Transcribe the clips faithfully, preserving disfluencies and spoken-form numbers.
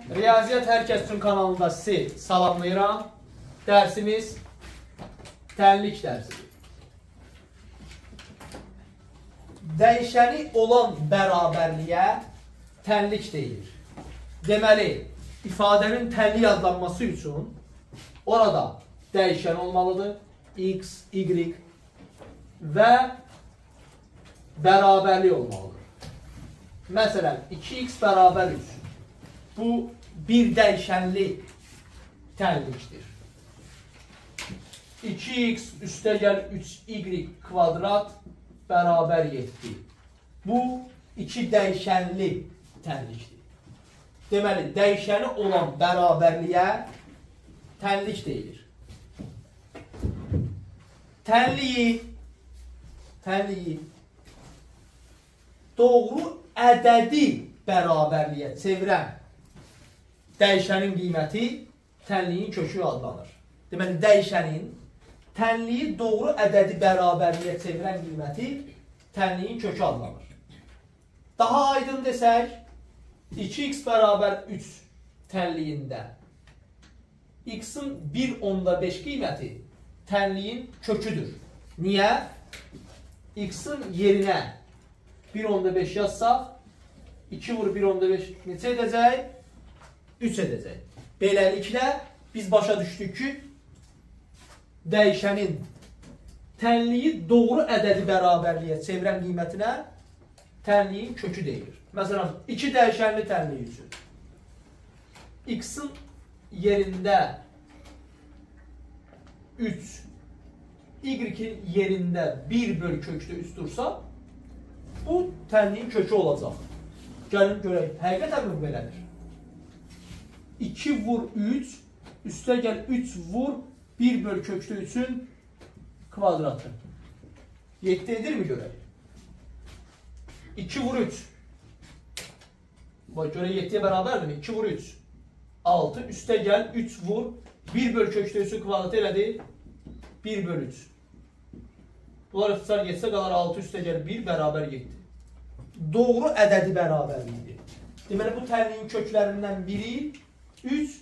Riyaziyyat Hər Kəs Üçün kanalında sizi salamlayıram. Dərsimiz tənlik dərsidir. Dəyişəni olan bərabərliyə tənlik deyilir. Deməli, ifadənin tənlik adlanması üçün orada dəyişən olmalıdır. X, Y və bərabərlik olmalıdır. Məsələn, iki x bərabər üç. Bu, bir dəyişənli tənlikdir. iki x üstəgəl üç y kvadrat bərabər yeddi. Bu, iki dəyişənli tənlikdir. Deməli, dəyişəni olan bərabərliyə tənlik deyilir. Tənliyi, tənliyi doğru ədədi bərabərliyə çevirən dəyişənin qiyməti tənliyin kökü adlanır. Deməli, dəyişənin tənliyi doğru ədədi bərabərliyə çevirən qiyməti tənliyin kökü adlanır. Daha aydın desək, iki x bərabər üç tənliyində x-in bir onda beş qiyməti tənliyin köküdür. Niyə? X-in yerinə bir onda beş yazsaq, iki vur bir onda beş neçə edəcək? üç edəcək. Beləliklə, biz başa düşdük ki, dəyişənin tənliyi doğru ədədi bərabərliyə çevirən qiymətinə tənliyin kökü deyilir. Məsələn, iki dəyişənli tənliyi üçün x-in yerində üç, y-in yerində bir bölü kökdə üç dursa, bu tənliyin kökü olacaq. Gəlin görək, həqiqətən mi belədir? iki vur üç, üstə gəl üç vur bir bölü kökdə üçün kvadratı. yeddi edir mi görək? iki vur üç. Bax, görə yeddiyə bərabərdir mi? iki vur üç. altı, üstə gəl üç vur bir bölü kökdə üçün kvadratı elədi. bir bölü üç. Bunlar ixtisar getsə qalar altı üstə gəl bir bərabər yeddi. Doğru ədədi bərabərliyidir. Deməli, bu tənliyin köklərindən biri üç,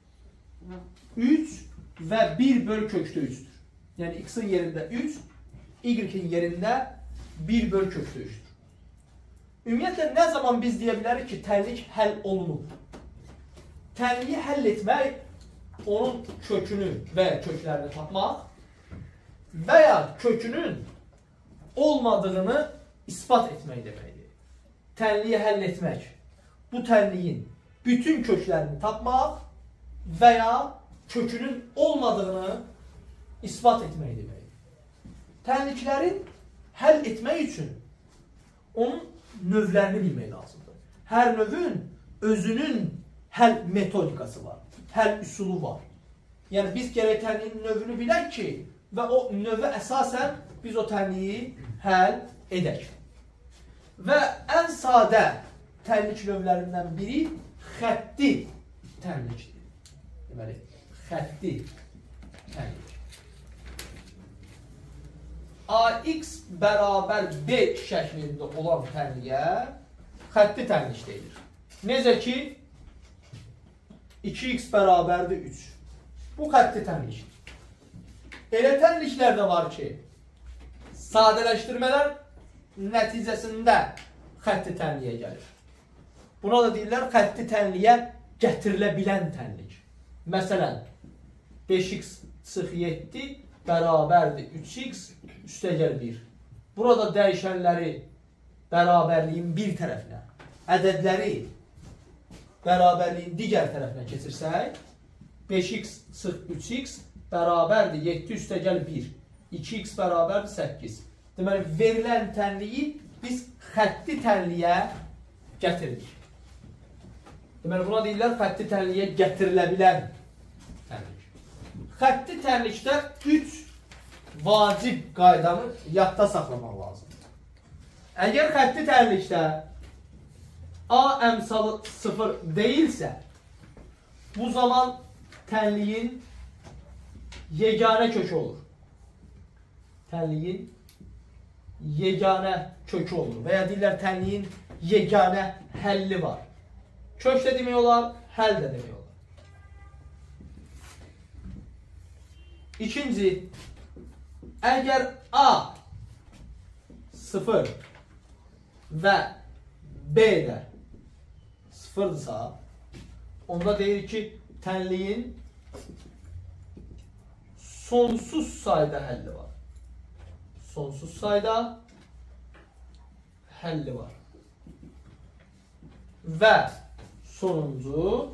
üç və bir bölü kökdə üçdür. Yəni, x-in yerində üç, y-in yerində bir bölü kökdə üçdür. Ümumiyyətlə, nə zaman biz deyə bilərik ki, tənlik həll olunub? Tənliyi həll etmək, onun kökünü və ya köklərini tapmaq və ya kökünün olmadığını ispat etmək deməkdir. Tənliyi həll etmək, bu tənliyin bütün köklərini tapmaq və ya kökünün olmadığını ispat etmək deməkdir. Tənliklərin həll etmək üçün onun növlərini bilmək lazımdır. Hər növün özünün həll metodikası var, həll üsulu var. Yəni, biz gərək tənliyin növünü bilək ki, və o növə əsasən biz o tənliyi həll edək. Və ən sadə tənlik növlərindən biri xətti tənlikdir. Deməli, xətti tənlik. ax bərabər b şəklində olan tənliyə xətti tənlik deyilir. Necə ki, iki x bərabərdir üç. Bu xətti tənlikdir. Elə tənliklər də var ki, sadələşdirmələr nəticəsində xətti tənliyə gəlir. Buna da deyirlər, xətti tənliyə gətirilə bilən tənlik. Məsələn, beş x çıx yeddi bərabərdir üç x üstəgəl bir. Burada dəyişənləri bərabərliyin bir tərəfinə, ədədləri bərabərliyin digər tərəfinə keçirsək, beş x çıx üç x bərabərdir yeddi üstəgəl bir. iki x bərabərdir səkkiz. Deməli, verilən tənliyi biz xətti tənliyə gətiririk. Deməli, buna deyirlər, xətti tənliyə gətirilə bilən tənlik. Xətti tənlikdə üç vacib qaydanı yadda saxlamaq lazımdır. Əgər xətti tənlikdə A əmsalı sıfır deyilsə, bu zaman tənliyin yeganə kökü olur. Tənliyin yeganə kökü olur. Və ya deyirlər, tənliyin yeganə həlli var. Kök də demək olar, həll də demək olar. İkinci, əgər A sıfır və B də sıfırdırsa, onda deyir ki, tənliyin sonsuz sayda həlli var. Sonsuz sayda həlli var. Və sonuncu,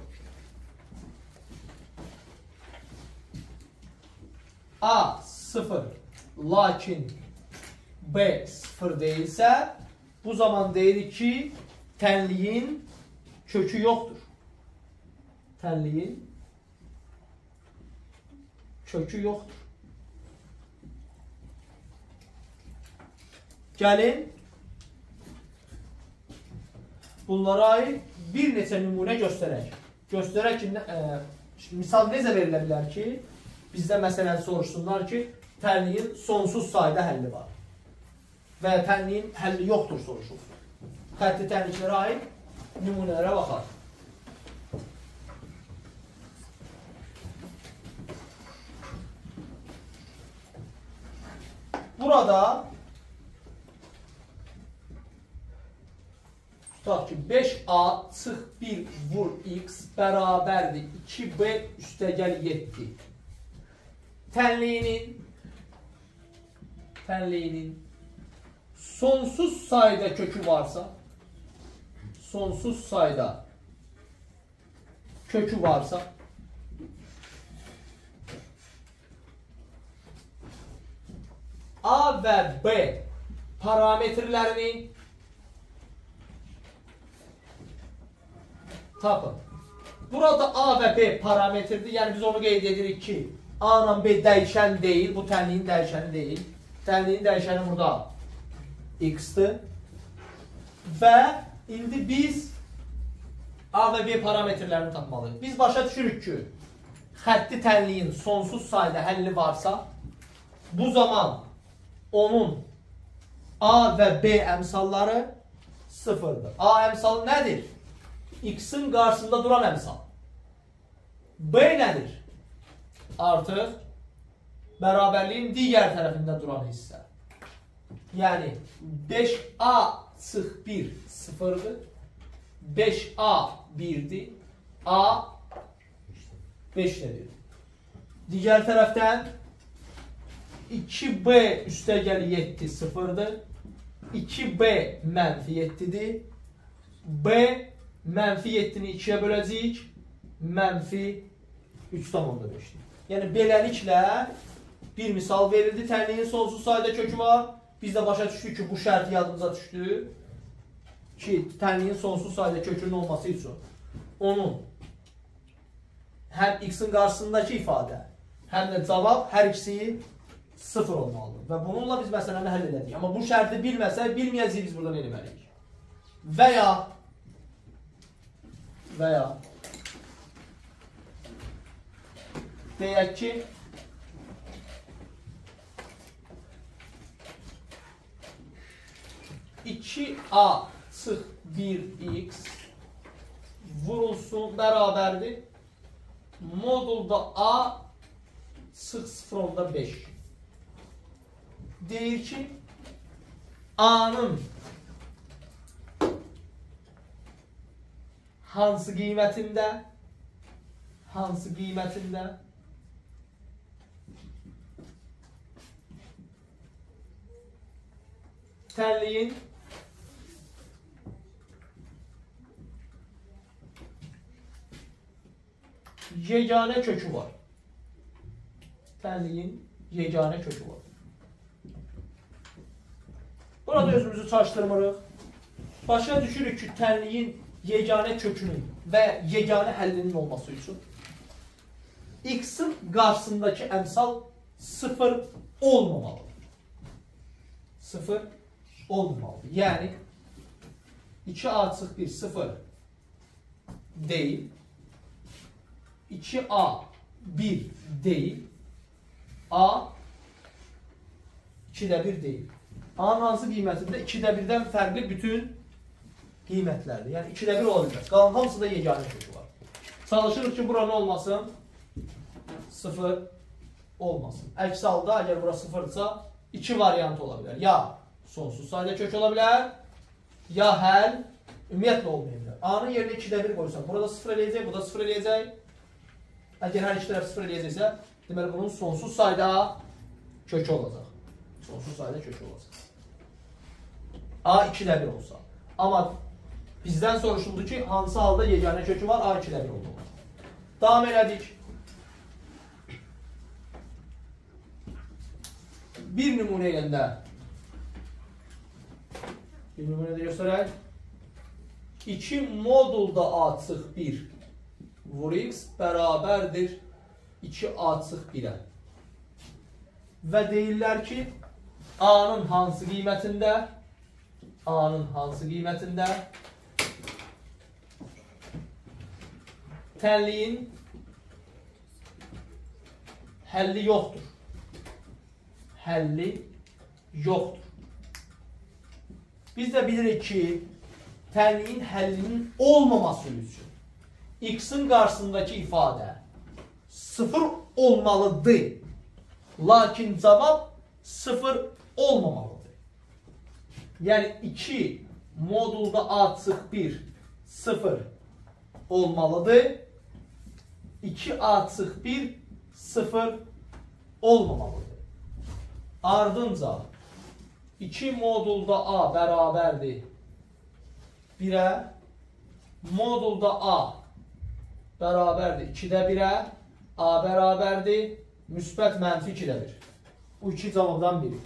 A sıfır lakin B sıfır değilsə, bu zaman deyirik ki, tənliyin kökü yoxdur. Tənliyin kökü yoxdur. Gəlin, bunlara aid bir neçə nümunə göstərək. Göstərək ki, e, misal necə verilə bilər ki, bizdə məsələn soruşsunlar ki, tənliyin sonsuz sayda həlli var və tənliyin həlli yoxdur soruşur. Xətti tənliklərə aid nümunələrə baxaq. Burada tutaq ki, beş A çıx bir vur X bərabərdir iki B üstəgəl yeddi. Tənliyinin tənliyinin sonsuz sayda kökü varsa, sonsuz sayda kökü varsa, A və B parametrlərini tapın. Burada A və B parametrdir, yəni biz onu qeyd edirik ki, A ilə B dəyişən deyil, bu tənliyin dəyişəni deyil. Tənliyin dəyişəni burada X-dir. Və indi biz A və B parametrlərini tapmalıyıq. Biz başa düşürük ki, xətti tənliyin sonsuz sayda həlli varsa, bu zaman onun A və B əmsalları sıfırdır. A əmsalı nədir? X-in qarşısında duran əmsal. B nədir? Artıq bərabərliyin digər tərəfində duran hissə. Yəni beş A çıx bir sıfırdır. beş A birdir. A beş nədir? Digər tərəfdən iki B üstəgəl yeddi sıfırdır. iki B mənfi yeddidir. B mənfi yeddini ikiyə böləcəyik. Mənfi üç tam beşdir. Yəni beləliklə bir misal verildi. Tənliyin sonsuz sayda kökü var. Biz də başa düşdük ki, bu şərt yadımıza düşdü. Ki, tənliyin sonsuz sayda kökünün olması üçün onun həm X-in qarşısındakı ifadə, həm də cavab hər ikisi sıfır olmalıdır. Və bununla biz məsələni həll elədik. Amma bu şərti bilməsək, bilməyəcəyik biz buradan eləməliyik. Və ya və ya deyək ki, iki A çıx bir X vurulsun bərabərdir. Modulda A çıx sıfır beş. Deyir ki, A'nın hansı qiymətində hansı qiymətində tənliyin yeganə kökü var. Tənliyin yeganə kökü var. Burada özümüzü çaşdırmırıq. Başa düşürük ki, tənliyin yeganə kökünün və yeganə həllinin olması üçün X-in qarşısındakı əmsal sıfır olmamalıdır. sıfır olmamalıdır. Yəni iki A çıx bir sıfır deyil. iki A bir deyil. A ikidə bir deyil. A'nın hansı qiymətində ikidə birdən fərqli bütün qiymətlərdir. Yəni ikidə bir ola bilməz. Qalan hamısında yeganə kökü var. Çalışırıq ki, bura nə olmasın? sıfır olmasın. Əks halda, əgər bura sıfırdırsa, iki variant ola bilər. Ya sonsuz sayda kök ola bilər, ya həll ümumiyyətlə olmaya bilər. A-nın yerinə ikidə bir qoysan, burada sıfır eləyəcək, burada sıfır eləyəcək. Əgər hər iki tərəf sıfır eləyəcəksə, deməli bunun sonsuz sayda kökü olacaq. Sonsuz sayda kökü olacaq. A ikidə bir olsa. Amma bizdən soruşuldu ki, hansı halda yeganə kökü var? A ikidə bir olmalı. Davam elədik. Bir nümunə ilə bir nümunə də göstərək. iki modulda A çıx bir vur x bərabərdir iki A çıx birə. Və deyirlər ki, A-nın hansı qiymətində A-nın hansı qiymətində tənliyin həlli yoxdur. Həlli yoxdur. Biz də bilirik ki, tənliyin həllinin olmaması üçün x-in qarşısındakı ifadə sıfır olmalıdır. Lakin cavab sıfır olmamalıdır. Yəni iki modulda A çıx bir sıfır olmalıdır. iki A çıx bir sıfır olmamalıdır. Ardınca iki modulda A bərabərdir birə, modulda A bərabərdir ikidə birə, A bərabərdir müsbət mənfi ikidə bir. Bu iki cavabdan biri.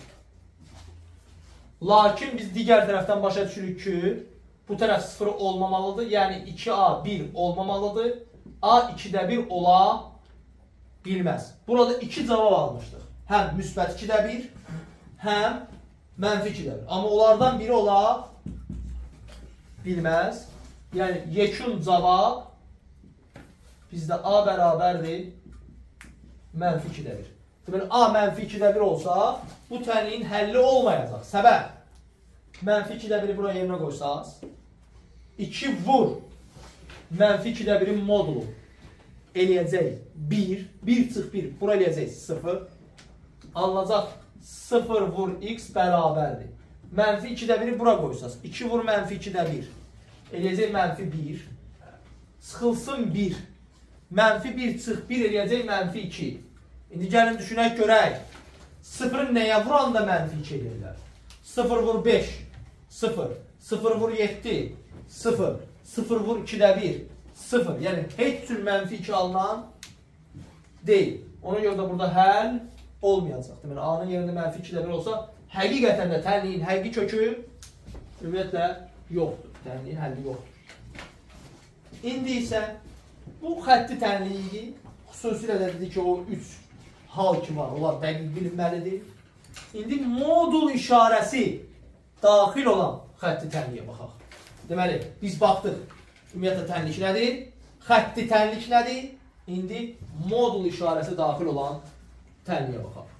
Lakin biz digər tərəfdən başa düşürük ki, bu tərəf sıfır olmamalıdır. Yəni iki A bir olmamalıdır. A ikidə bir ola bilməz. Burada iki cavab almışdıq. Həm müsbət ikidə bir, həm mənfi ikidə bir. Amma onlardan biri ola bilməz. Yəni yekun cavab bizdə A bərabərdir mənfi ikidə bir. Deməli, A mənfi ikidə bir olsa, bu tənliyin həlli olmayacaq. Səbəb, mənfi ikidə biri buraya yerinə qoysaq, iki vur mənfi ikidə birin modulu eləyəcək bir, bir çıx bir, bura eləyəcək sıfır. Alınacaq sıfır vur x bərabərdir. Mənfi ikidə biri bura qoysaq, iki vur mənfi ikidə bir, eləyəcək mənfi bir. Sıxılsın bir, mənfi bir çıx bir eləyəcək mənfi iki. İndi gəlin düşünək görək. sıfırın nəyə vuranda mənfi iki eləyirlər? sıfır vur beş, sıfır. sıfır vur yeddi, sıfır. sıfır vur ikidə bir, sıfır. Yəni heç cür mənfi iki alınan deyil. Ona görə də burada həll olmayacaq. Deməli, A-nın yerində mənfi ikidə bir olsa, həqiqətən də tənliyin həqiqi kökü ümumiyyətlə yoxdur. Tənliyin həlli yoxdur. İndi isə bu xətti tənliyi xüsusilə də dedik ki, o üç hal ki var, onlar dəqiq bilinməlidir. İndi modul işarəsi daxil olan xətti tənliyə baxaq. Deməli, biz baxdıq, ümumiyyətlə tənlik nədir? Xətti tənlik nədir? İndi modul işarəsi daxil olan tənliyə baxaq.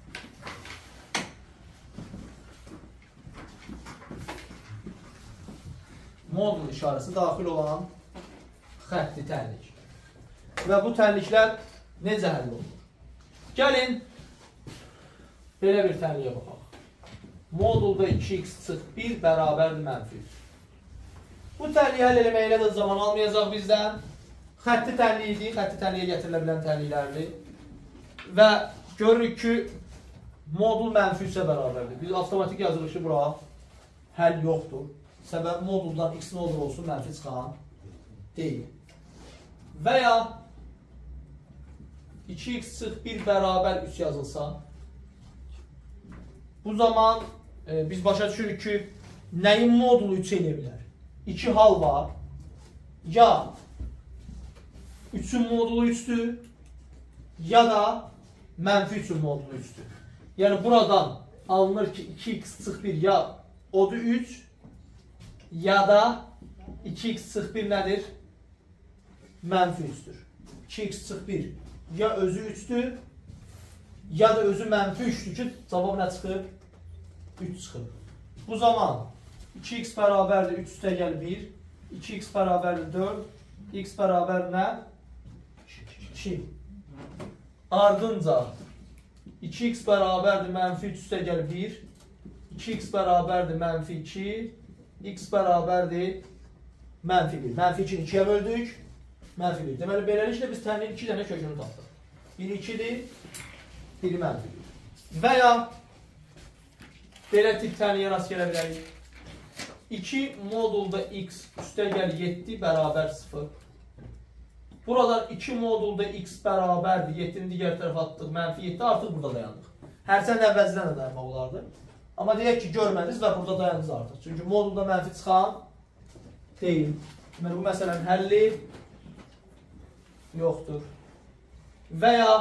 Modul işarəsi daxil olan xətti tənlik. Və bu tənliklər necə həll olunur? Gəlin, belə bir tənliyə baxaq. Modulda iki x çıx bir bərabərdir mənfi üç. Bu tənliyi həll eləməklə də zaman almayacaq bizdən. Xətti tənliyidir, xətti tənliyə gətirilə bilən tənliklərdir. Və görürük ki, modul mənfi üçə bərabərdir. Biz avtomatik yazılışı bura həll yoxdur. Səbəb moduldan x nə olur olsun, mənfi çıxan deyil. Və ya iki x çıx bir bərabər üç yazılsa, bu zaman e, biz başa düşürük ki, nəyin modulu üç eləyə bilər? İki hal var. Ya üçün modulu üçdür, ya da mənfi üçün modulu üçdür. Yəni buradan alınır ki, iki x çıx bir ya odur üç, ya da iki x çıx bir nədir? Mənfi üçdür. iki x çıx bir ya özü üçdür, ya da özü mənfi üçdür ki, cavab nə çıxır? üç çıxır. Bu zaman iki x bərabərdir üç üstə gəl bir, iki x bərabərdir dörd. X bərabər nə? iki. Ardınca iki x bərabərdir mənfi üç üstə gəl bir. iki x bərabərdir mənfi iki. X bərabərdir mənfi bir. Mənfi ikini ikiyə böldük. Mənfi bir. Deməli, beləliklə biz təmin iki dənə kökünü tapdıq. Biri ikidir, biri mənfi bir. Və ya belə tip təminiyə rast gələ bilərik. iki modulda x üstə gəl yeddi bərabər sıfır. Buradan iki modulda x bərabərdir. yeddini digər tərəfə atdıq. Mənfi yeddi artıq burada dayandıq. Hərçənd əvvəlcədən də dayanmaq olardı. Amma deyək ki, görmədiniz və burada dayandınız artıq. Çünki modulda mənfi çıxan deyil. Deməli, bu məsələnin həlli yoxdur. Və ya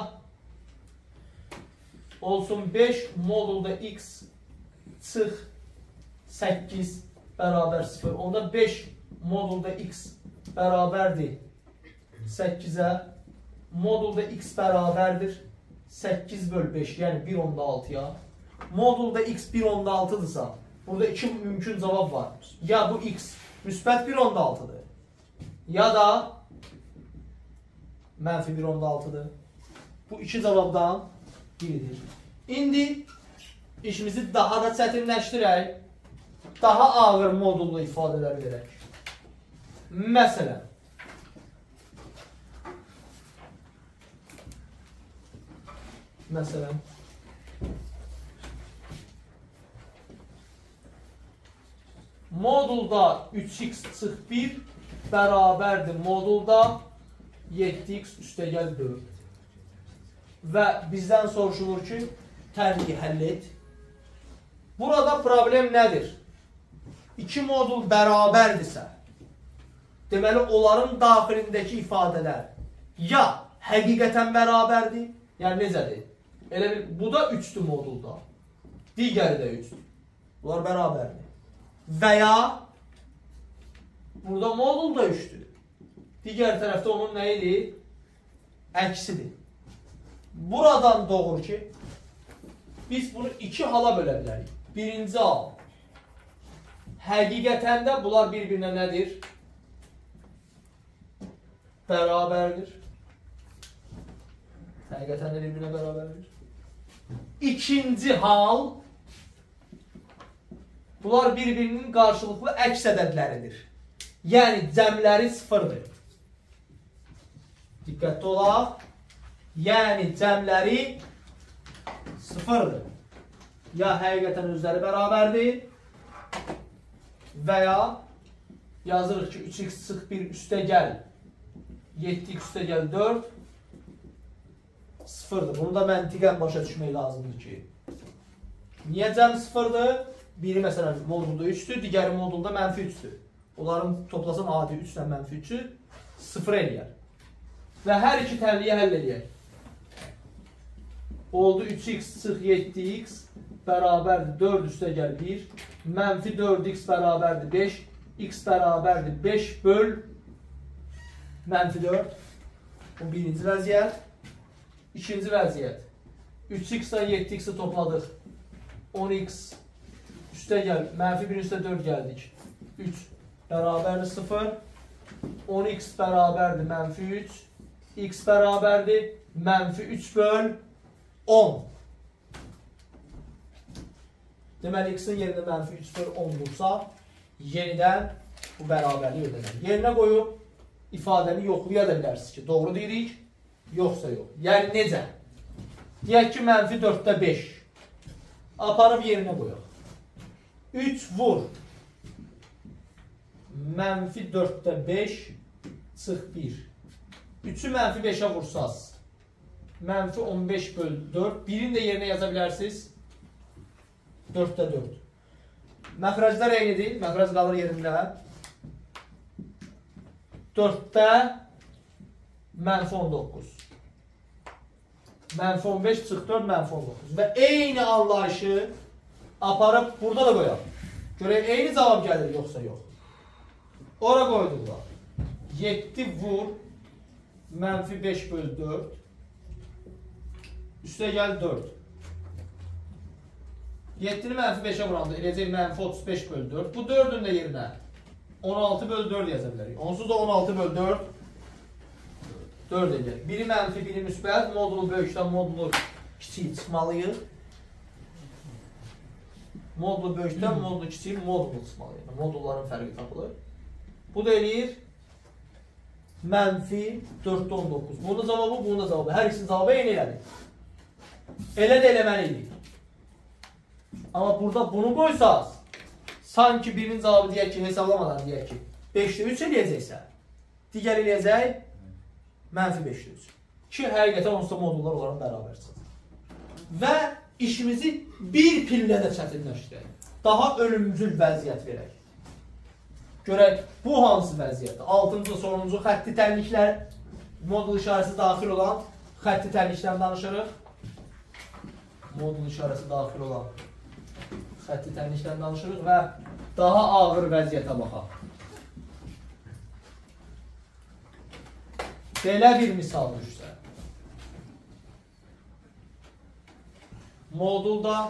olsun beş modulda x çıx səkkiz bərabər sıfır. Onda beş modulda x bərabərdir səkkizə. Modulda x bərabərdir səkkiz böl beş, yəni bir onda altıya. Modulda x bir onda altıdırsa, burada iki mümkün cavab var. Ya bu x müsbət bir onda altıdır, ya da mənfi bir onda altıdır. Bu iki cavabdan biridir. İndi işimizi daha da çətinləşdirək. Daha ağır modullu ifadələr verək. Məsələn, Məsələn, modulda üç x çıx bir bərabərdir modulda yeddi x üstə gəl dörd. Və bizdən soruşulur ki, təmini həll et. Burada problem nədir? İki modul bərabərdirsə, deməli, onların daxilindəki ifadələr ya həqiqətən bərabərdir, yəni necədir? Elə bil, bu da üçdür modulda, digəri də üçdür. Bunlar bərabərdir. Və ya burada modul da üçdür. Digər tərəfdə onun nə idi? Əksidir. Buradan doğur ki, biz bunu iki hala bölə bilərik. Birinci hal, həqiqətən də bunlar bir-birinə nədir? Bərabərdir. Həqiqətən də bir-birinə bərabərdir. İkinci hal, bunlar bir-birinin qarşılıqlı əks ədədləridir. Yəni, cəmləri sıfırdır. Diqqətli olaq. Yəni, cəmləri sıfırdır. Ya həqiqətən özləri bərabərdir və ya yazırıq ki, üç x çıx bir üstə gəl yeddi x üstə gəl dörd sıfırdır. Bunu da məntiqən başa düşmək lazımdır ki, niyə cəm sıfırdır? Biri məsələn modulda üçdür, digəri modulda mənfi üçdür. Onların toplasan adi üç ilə mənfi üçü sıfır eləyər. Və hər iki təliyə həll eləyək. Oldu üç x çıx yeddi x bərabərdir dörd üstə gəl bir. Mənfi dörd x bərabərdir beş. X bərabərdir beş böl mənfi dörd. Bu birinci vəziyyət. İkinci vəziyyət. üç x ilə yeddi x'i topladıq. on x üstə gəl. Mənfi bir üstə dörd gəldik. üç bərabərdir sıfır. on x bərabərdir mənfi üç. X bərabərdir mənfi üç böl on. Deməli, x-in yerində mənfi üç böl on dursa, yenidən bu bərabərliyi ödənir. Yerinə qoyub, ifadəni yoxlaya da bilərsiniz ki, doğru deyirik, yoxsa yox. Yəni, necə? Deyək ki, mənfi dörddə beş. Aparıb yerinə qoyaq. üç vur. Mənfi dörddə beş çıx bir. üçü mənfi beşə vursaz. Mənfi on beş böl dörd. Birini də yerinə yaza bilərsiniz. dörddə dörd. Məxrəclər eynidir. Məxrəc qalır yerində. dörddə mənfi on doqquz. Mənfi on beş çıx dörd mənfi on doqquz. Və eyni anlayışı aparıb burada da qoyaq. Görək, eyni cavab gəlir, yoxsa yox. Ora qoyduqlar. yeddi vur mənfi beş böl dörd. Üstə gəl dörd. yeddini mənfi beşə vuranda eləcək mənfi otuz beş böl dörd. Bu dördün də yerinə on altı bölü dörd yaza bilərik. Onsuz da on altı bölü dörd dörd edəcək. Biri mənfi, biri müsbət. Modulu böyükdən modulu kiçik çıxmalıyıq. Modulu böyükdən modulu kiçik modulu çıxmalıyıq. Modulların fərqi tapılır. Bu da eləyir mənfi dörddə on doqquz. Bunun da cavabı, bunun da cavabı. Hər ikisinin cavabı eyni elədik. Elə də eləməliydik. Amma burada bunu qoysaz, sanki birinin cavabı deyək ki, hesablamadan deyək ki, beşdə üç eləyəcəksə, digər eləyəcək mənfi beşdə üç. Ki, həqiqətən onsuz da modullar olaraq bərabər çıxır. Və işimizi bir pillə də çətinləşdirək. Daha ölümcül vəziyyət verək. Görək, bu hansı vəziyyətdir? altıncı sorumuzun xətti tənliklər, modul işarəsi daxil olan xətti tənlikdən danışırıq. Modul işarəsi daxil olan xətti tənlikdən danışırıq və daha ağır vəziyyətə baxaq. Belə bir misal düşsə. Modulda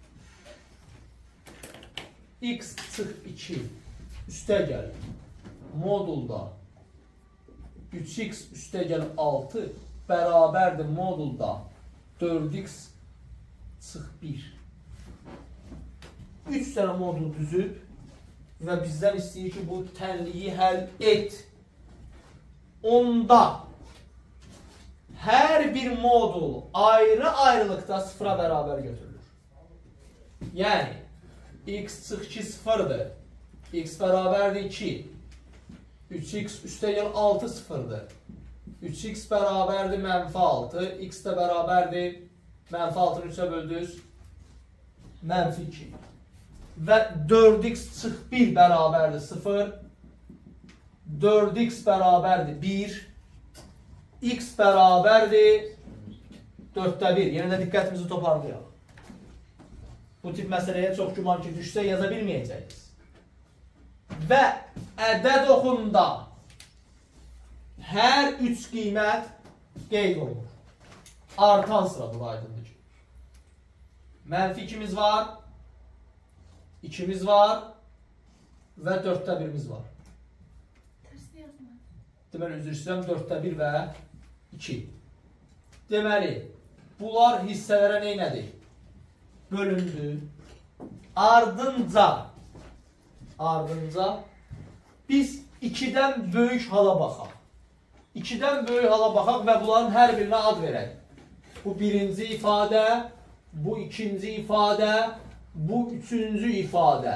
x çıx iki üstəgəl modulda üç x üstəgəl altı bərabərdir modulda dörd x çıx bir. üç dənə modul düzüb və bizdən istəyir ki, bu tənliyi həll et. Onda hər bir modul ayrı-ayrılıqda sıfıra bərabər götürülür. Yəni, x çıx iki sıfırdır. X bərabərdir iki. üç x üstəgəl altı sıfırdır. üç x bərabərdir mənfi altı. X də bərabərdir mənfi altını üçə böldünüz. Mənfi iki. Və dörd x çıx bir bərabərdir sıfır. dörd x bərabərdir bir. X bərabərdir dörddə bir. Yenə də diqqətimizi toparlayaq. Bu tip məsələyə çox güman ki, düşsə yaza bilməyəcəyiz. Və ədəd oxunda hər üç qiymət qeyd olunur. Artan sıra bu aydındır ki. Mənfi ikimiz var, ikimiz var və dörddə birimiz var. Deməli, üzr istəyirəm, dörddə bir və iki. Deməli, bunlar hissələrə neynədir? Bölündü. Ardınca Ardınca biz ikidən böyük hala baxaq. ikidən böyük hala baxaq və bunların hər birinə ad verək. Bu birinci ifadə, bu ikinci ifadə, bu üçüncü ifadə.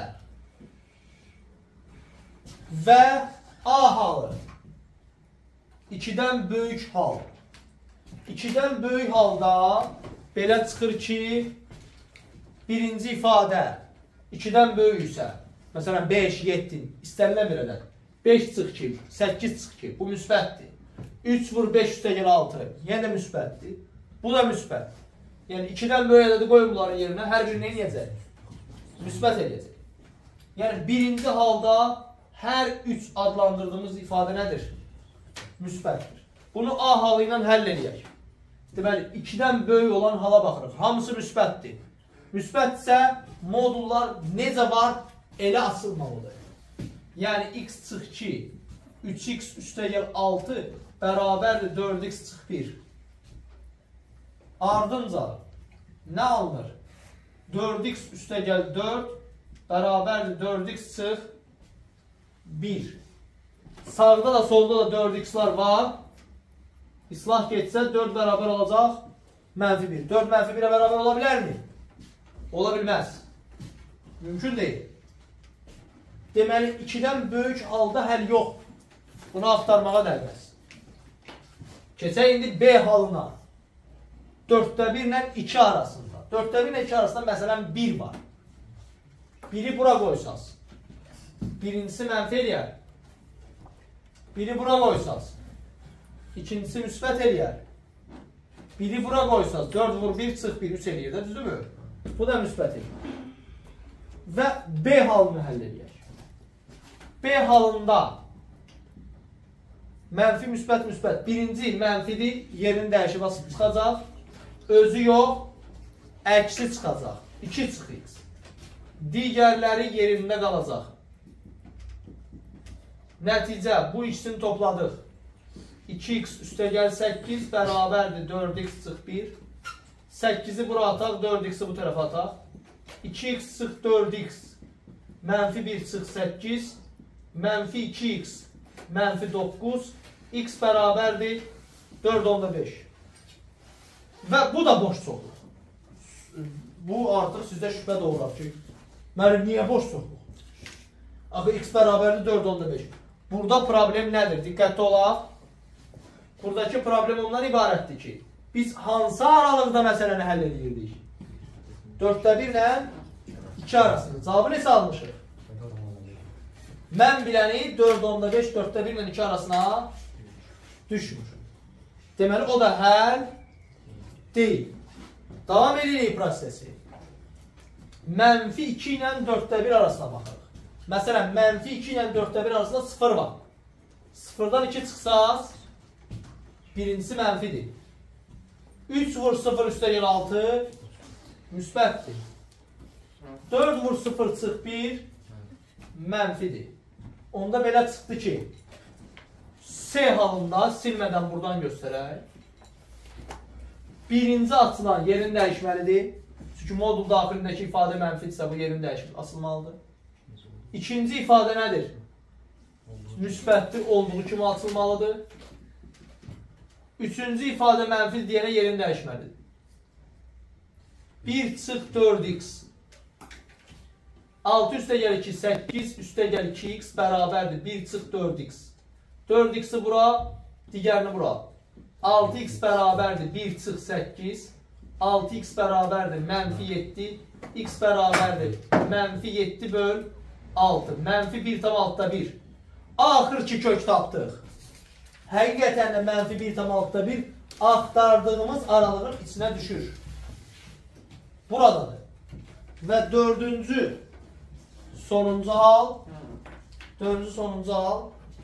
Və A halı. ikidən böyük hal. ikidən böyük halda belə çıxır ki, birinci ifadə ikidən böyüksə, məsələn beş, yeddi, istənilən bir ədəd. beş çıx iki, səkkiz çıx iki, bu müsbətdir. üç vur beş üstəgəl altı, yenə də müsbətdir. Bu da müsbət. Yəni ikidən böyük ədədi qoyun bunların yerinə, hər birini eləyəcək? Müsbət eləyəcək. Yəni birinci halda hər üç adlandırdığımız ifadə nədir? Müsbətdir. Bunu A halı ilə həll eləyək. Deməli, ikidən böyük olan hala baxırıq. Hamısı müsbətdir. Müsbətsə, modullar necə var? Elə asılmalıdır. Yəni, x çıx iki, üç x üstəgəl altı bərabərdir dörd x çıx bir. Ardınca nə alınır? dörd x üstəgəl dörd bərabərdir dörd x çıx bir. Sağda da solda da dörd x'lar var. İslah getsə dörd bərabər olacaq mənfi bir. dörd mənfi birə bərabər ola bilərmi? Ola bilməz. Mümkün deyil. Deməli, ikidən böyük halda həll yox. Bunu axtarmağa dəyməz. Keçək indi B halına. dörddə bir ilə iki arasında. dörddə bir ilə iki arasında məsələn bir var. Biri bura qoysaz. Birincisi mənfi eləyər. Biri bura qoysaz. İkincisi müsbət eləyər. Biri bura qoysaz. dörd vur bir çıx bir, üç eləyir də, düzdürmü? Bu da müsbət eləyir. Və B halını həll eləyək. B halında mənfi, müsbət, müsbət. Birinci mənfidir, yerini dəyişib asıb çıxacaq. Özü yox, əksi çıxacaq. iki çıx x. Digərləri yerində qalacaq. Nəticə bu ikisini topladıq. iki x üstəgəl səkkiz bərabərdir dörd x çıx bir. səkkizi bura ataq, dörd x'i bu tərəfə ataq. iki x çıx dörd x mənfi bir çıx səkkiz mənfi iki x mənfi doqquz x bərabərdir dörd onda beş. Və bu da boş çoxluq. Bu artıq sizdə şübhə doğurar ki, mənim niyə boş çoxluq? Axı x bərabərdir dörd onda beş. Burada problem nədir? Diqqətli olaq. Buradakı problem ondan ibarətdir ki, biz hansı aralıqda məsələni həll edirdik? dörddə bir ilə iki arasında. Cavabı neçə almışıq? Mən biləni dörd onda beş, dörddə bir ilə iki arasına düşmür. Deməli, o da həll deyil. Davam edirik prosesi. Mənfi iki ilə dörddə bir arasına baxırıq. Məsələn, mənfi iki ilə dörddə bir arasında sıfır var. sıfırdan iki çıxsaz, birincisi mənfidir. üç vur sıfır üstəgəl altı, müsbətdir. dörd vur sıfır çıx bir, mənfidir. Onda belə çıxdı ki, S halında silmədən buradan göstərək. Birinci açılan yerini dəyişməlidir. Çünki modul daxilindəki ifadə mənfidirsə bu yerini dəyişmir, asılmalıdır. İkinci ifadə nədir? Müsbətdir, olduğu kimi açılmalıdır. Üçüncü ifadə mənfil deyənə yerini dəyişməlidir. bir çıx dörd x altı üstəgəl iki səkkiz üstəgəl iki x bərabərdir bir çıx dörd x. dörd x'i bura, digərini bura. altı x bərabərdir bir çıx səkkiz. altı x bərabərdir mənfi yeddi. X bərabərdir mənfi yeddi böl altı. Mənfi bir tam altıda bir. Axır ki kök tapdıq. Həqiqətən də mənfi bir tam altıda bir axtardığımız aralığın içinə düşür. Buradadır. Və dördüncü sonuncu hal, dördüncü sonuncu hal,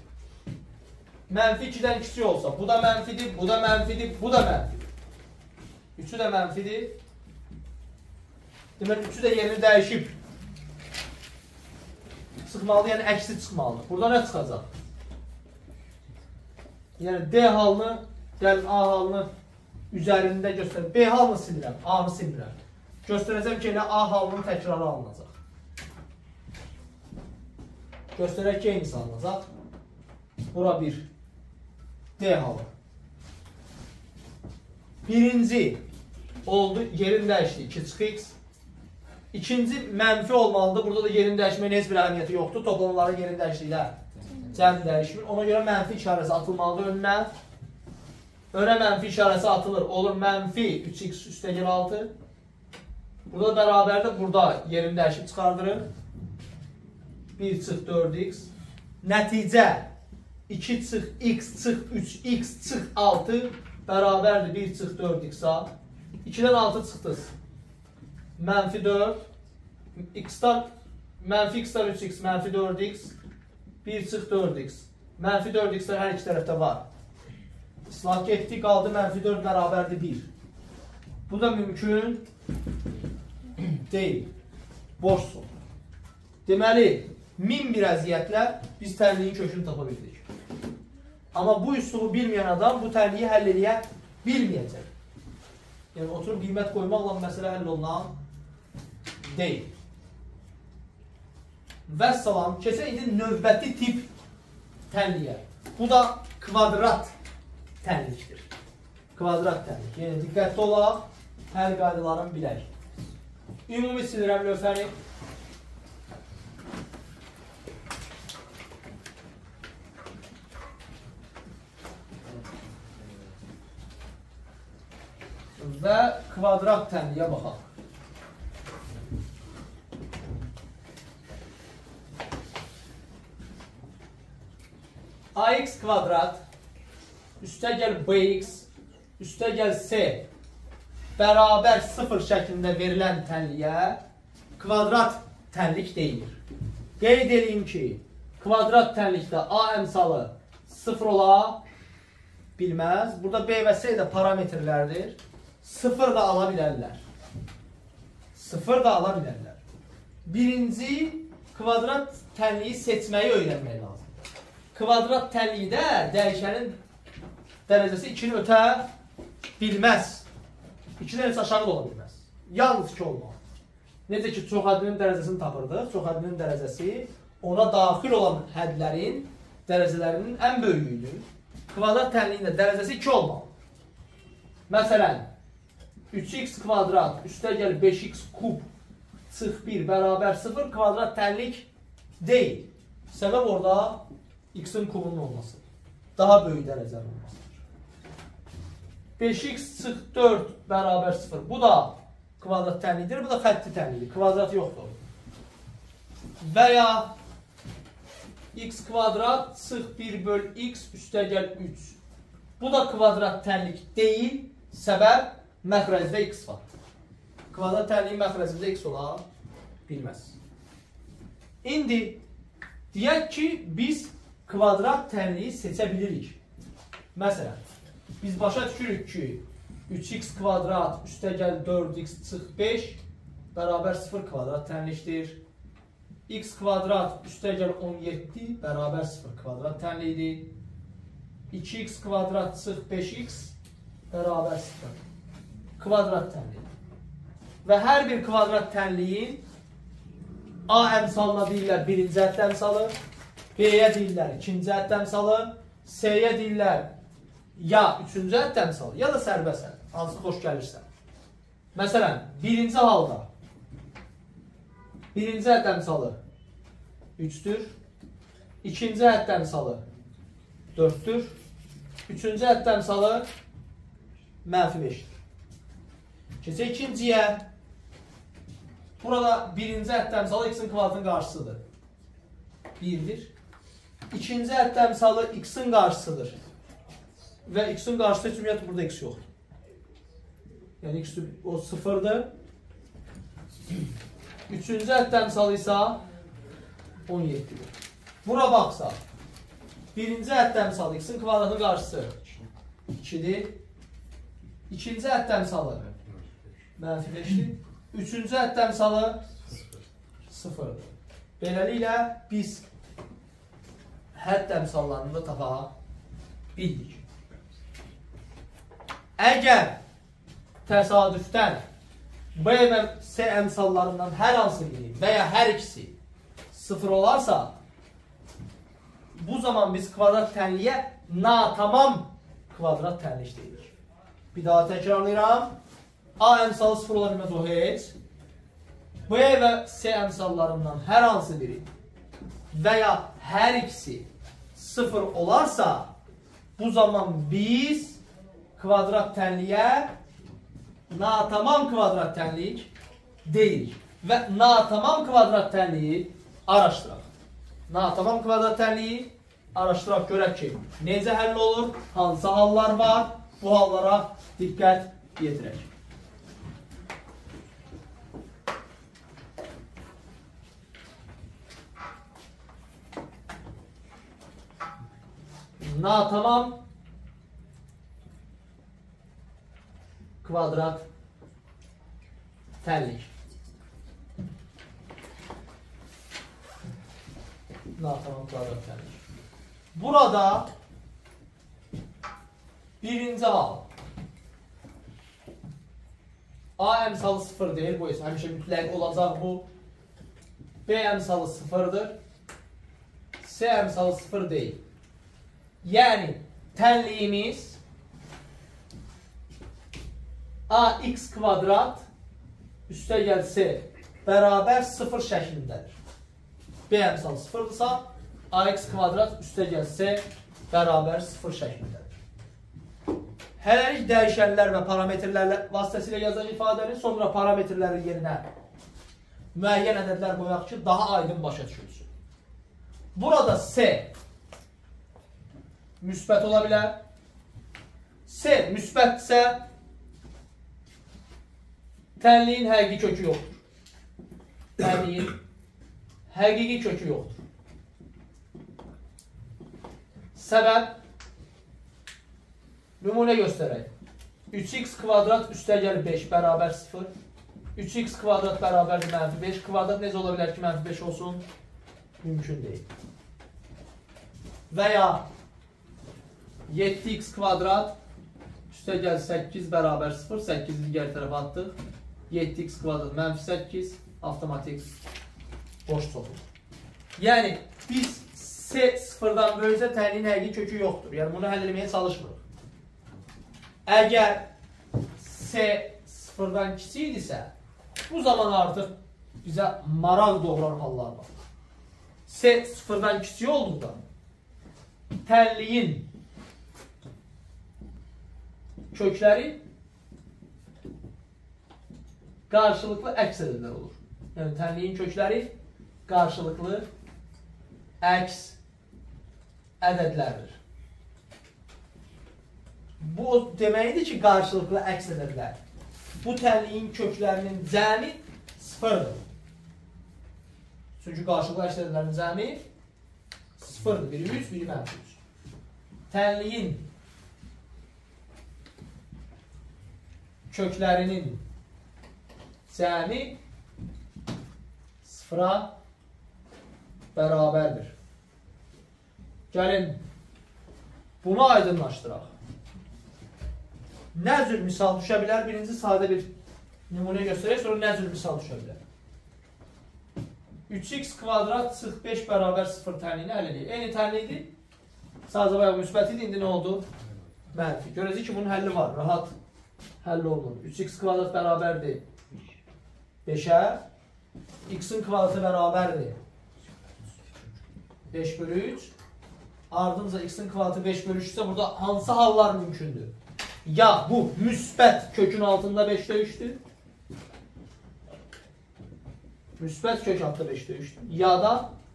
mənfi ikidən kiçik olsa, bu da mənfidir, bu da mənfidir, bu da mənfidir. Üçü də mənfidir. Deməli, üçü də yerini dəyişib. Çıxmalı, yəni əksi çıxmalıdır. Burada nə çıxacaq? Yəni D halını, gəlin A halını üzərində göstərəm. B halını silirəm, A-nı silmirəm. Göstərəcəm ki, elə A halının təkrarı alınacaq. Göstərək ki, eynisi alınacaq. Bura bir D halı. Birinci oldu, yerin dəyişdi iki çıx x. İkinci mənfi olmalıdır. Burada da yerin dəyişməyin heç bir əhəmiyyəti yoxdur. Toplamların yerin dəyişdiklə cəm dəyişmir. Ona görə mənfi işarəsi atılmalıdır önünə. Önə mənfi işarəsi atılır. Olur mənfi üç x üstəgəl altı. Burada bərabərdə burada yerin dəyişib çıxardırıq. bir çıx dörd x. Nəticə iki çıx x çıx üç x çıx altı bərabərdir bir çıx dörd x-a. ikidən altı çıxdınız. Mənfi dörd. X-dan mənfi x-dan üç x mənfi dörd x. bir çıx dörd x. Mənfi dörd x-lər hər iki tərəfdə var. İslah getdi, qaldı mənfi dörd bərabərdir bir. Bu da mümkün deyil. Boşsun. Deməli, min bir əziyyətlə biz tənliyin kökünü tapa bildik. Amma bu üslubu bilməyən adam bu tənliyi həll eləyə bilməyəcək. Yəni, oturub qiymət qoymaqla məsələ həll olunan deyil. Vəssalam, keçək indi növbəti tip tənliyə. Bu da kvadrat tənlikdir. Kvadrat tənlik. Yəni, diqqətli olaq, həll qaydalarını bilək. Ümumi silirəm lövhəni. Və kvadrat tənliyə baxaq. ax kvadrat üstəgəl bx üstəgəl c bərabər sıfır şəklində verilən tənliyə kvadrat tənlik deyilir. Qeyd edeyim ki, kvadrat tənlikdə a əmsalı sıfır ola bilməz. Burada b və c də parametrlərdir. Sıfır da ala bilərlər. Sıfır da ala bilərlər. Birinci kvadrat tənliyi seçməyi öyrənmək lazımdır. kvadrat tənlikdə dəyişənin dərəcəsi ikini ötə bilməz. ikidən heç aşağı da ola bilməz. Yalnız iki olmalı. Necə ki, çox hədinin dərəcəsini tapırdıq. Çox hədinin dərəcəsi ona daxil olan hədlərin dərəcələrinin ən böyüyüdür. Kvadrat tənliyində dərəcəsi iki olmalı. Məsələn, üç x kvadrat üstəgəl beş x kub çıx bir bərabər sıfır kvadrat tənlik deyil. Səbəb orada x-in kubunun olması. Daha böyük dərəcəli olmasıdır. beş x çıx dörd bərabər sıfır. Bu da kvadrat tənlikdir, bu da xətti tənlikdir. Kvadrat yoxdur. Və ya x kvadrat çıx bir böl x üstəgəl üç. Bu da kvadrat tənlik deyil. Səbəb məxrəcdə x var. Kvadrat tənliyin məxrəcində x ola bilməz. İndi deyək ki, biz kvadrat tənliyi seçə bilirik. Məsələn, biz başa düşürük ki, üç x kvadrat üstəgəl dörd x çıx beş bərabər sıfır kvadrat tənlikdir. X kvadrat üstəgəl on yeddi bərabər sıfır kvadrat tənlikdir. iki x kvadrat çıx beş x bərabər sıfır kvadrat tənliyi. Və hər bir kvadrat tənliyin A əmsalına deyirlər birinci əddə əmsalı, B-yə deyirlər ikinci əddə əmsalı, C-yə deyirlər ya üçüncü əddə əmsalı, ya da sərbəst əddə, hansı xoş gəlirsə. Məsələn, birinci halda birinci əddə əmsalı üçdür, ikinci əddə əmsalı dörddür, üçüncü əddə əmsalı mənfi beşdir. Keçək ikinciyə. Burada birinci əddə əmsalı x-in kvadratının qarşısıdır. birdir. İkinci əddə əmsalı x-in qarşısıdır. Və x-in qarşısı üçün ümumiyyətlə burada x yoxdur. Yəni x o sıfırdır. Üçüncü əddə əmsalı isə on yeddidir. Bura baxsaq. Birinci əddə əmsalı x-in kvadratının qarşısı ikidir. İkinci əddə əmsalı mənfi beşdir. Üçüncü əddə əmsalı sıfırdır. Beləliklə biz hədd əmsallarını da tapa bildik. Əgər təsadüfdən B və C əmsallarından hər hansı biri və ya hər ikisi sıfır olarsa, bu zaman biz kvadrat tənliyə natamam kvadrat tənlik deyirik. Bir daha təkrarlayıram. A əmsalı sıfır ola bilməz, o heç. B və C əmsallarından hər hansı biri və ya hər ikisi sıfır olarsa, bu zaman biz kvadrat tənliyə natamam kvadrat tənlik deyirik. Və natamam kvadrat tənliyi araşdıraq. Natamam kvadrat tənliyi araşdıraq, görək ki, necə həll olur, hansı hallar var, bu hallara diqqət yetirək. Natamam kvadrat tənlik. Natamam kvadrat tənlik. Burada birinci hal. A əmsalı sıfır deyil, bu isə həmişə mütləq olacaq bu. B əmsalı sıfırdır. C əmsalı sıfır deyil. Yəni, tənliyimiz ax kvadrat üstəgəl c bərabər sıfır şəklindədir. B əmsalı sıfırdırsa, ax kvadrat üstəgəl c bərabər sıfır şəklindədir. Hələlik dəyişənlər və parametrlər vasitəsilə yazan ifadəni, sonra parametrlərin yerinə müəyyən ədədlər qoyaq ki, daha aydın başa düşülsün. Burada c müsbət ola bilər. C müsbətsə tənliyin həqiqi kökü yoxdur. Tənliyin həqiqi kökü yoxdur. Səbəb nümunə göstərək. üç x kvadrat üstəgəl beş bərabər sıfır. üç x kvadrat bərabər mənfi beş. Kvadrat necə ola bilər ki, mənfi beş olsun? Mümkün deyil. veya yedi x kvadrat üstə gəl səkkiz bərabər sıfır. səkkiz'i digər tərəfə atdıq. yedi x kvadrat mənfi səkkiz avtomatik boş çıxır. Yəni biz S sıfırdan böyüksə tənliyin həqiqi kökü yoxdur. Yəni bunu həll etməyə çalışmırıq. Əgər S sıfırdan kiçik idisə, bu zaman artıq bizə maraq doğuran hallar var. S sıfırdan kiçik olduqda tənliyin kökləri qarşılıqlı əks ədədlər olur. Yəni tənliyin kökləri qarşılıqlı əks ədədlərdir. Bu deməkdir ki, qarşılıqlı əks ədədlər. Bu tənliyin köklərinin cəmi sıfırdır. Çünki qarşılıqlı əks ədədlərin cəmi sıfırdır. Biri üç, biri mənfi üç. Tənliyin köklərinin cəmi sıfıra bərabərdir. Gəlin bunu aydınlaşdıraq. Nə cür misal düşə bilər? Birinci sadə bir nümunə göstərək, sonra nə cür misal düşə bilər? üç x kvadrat sıx beş bərabər sıfır tənliyini həll edir. Eyni tənliyidir. Sadəcə bayaq müsbət idi, indi nə oldu? Mənfi. Görəcək ki, bunun həlli var, rahat həll olunur. üç x kvadrat bərabərdir beşə, x-in kvadratı bərabərdir beş bölü üç, ardınca x-in kvadratı beş bölü üç isə burada hansı hallar mümkündür? Ya bu müsbət kökün altında beşdə üçdür, müsbət kök altında beşdə üçdür, ya da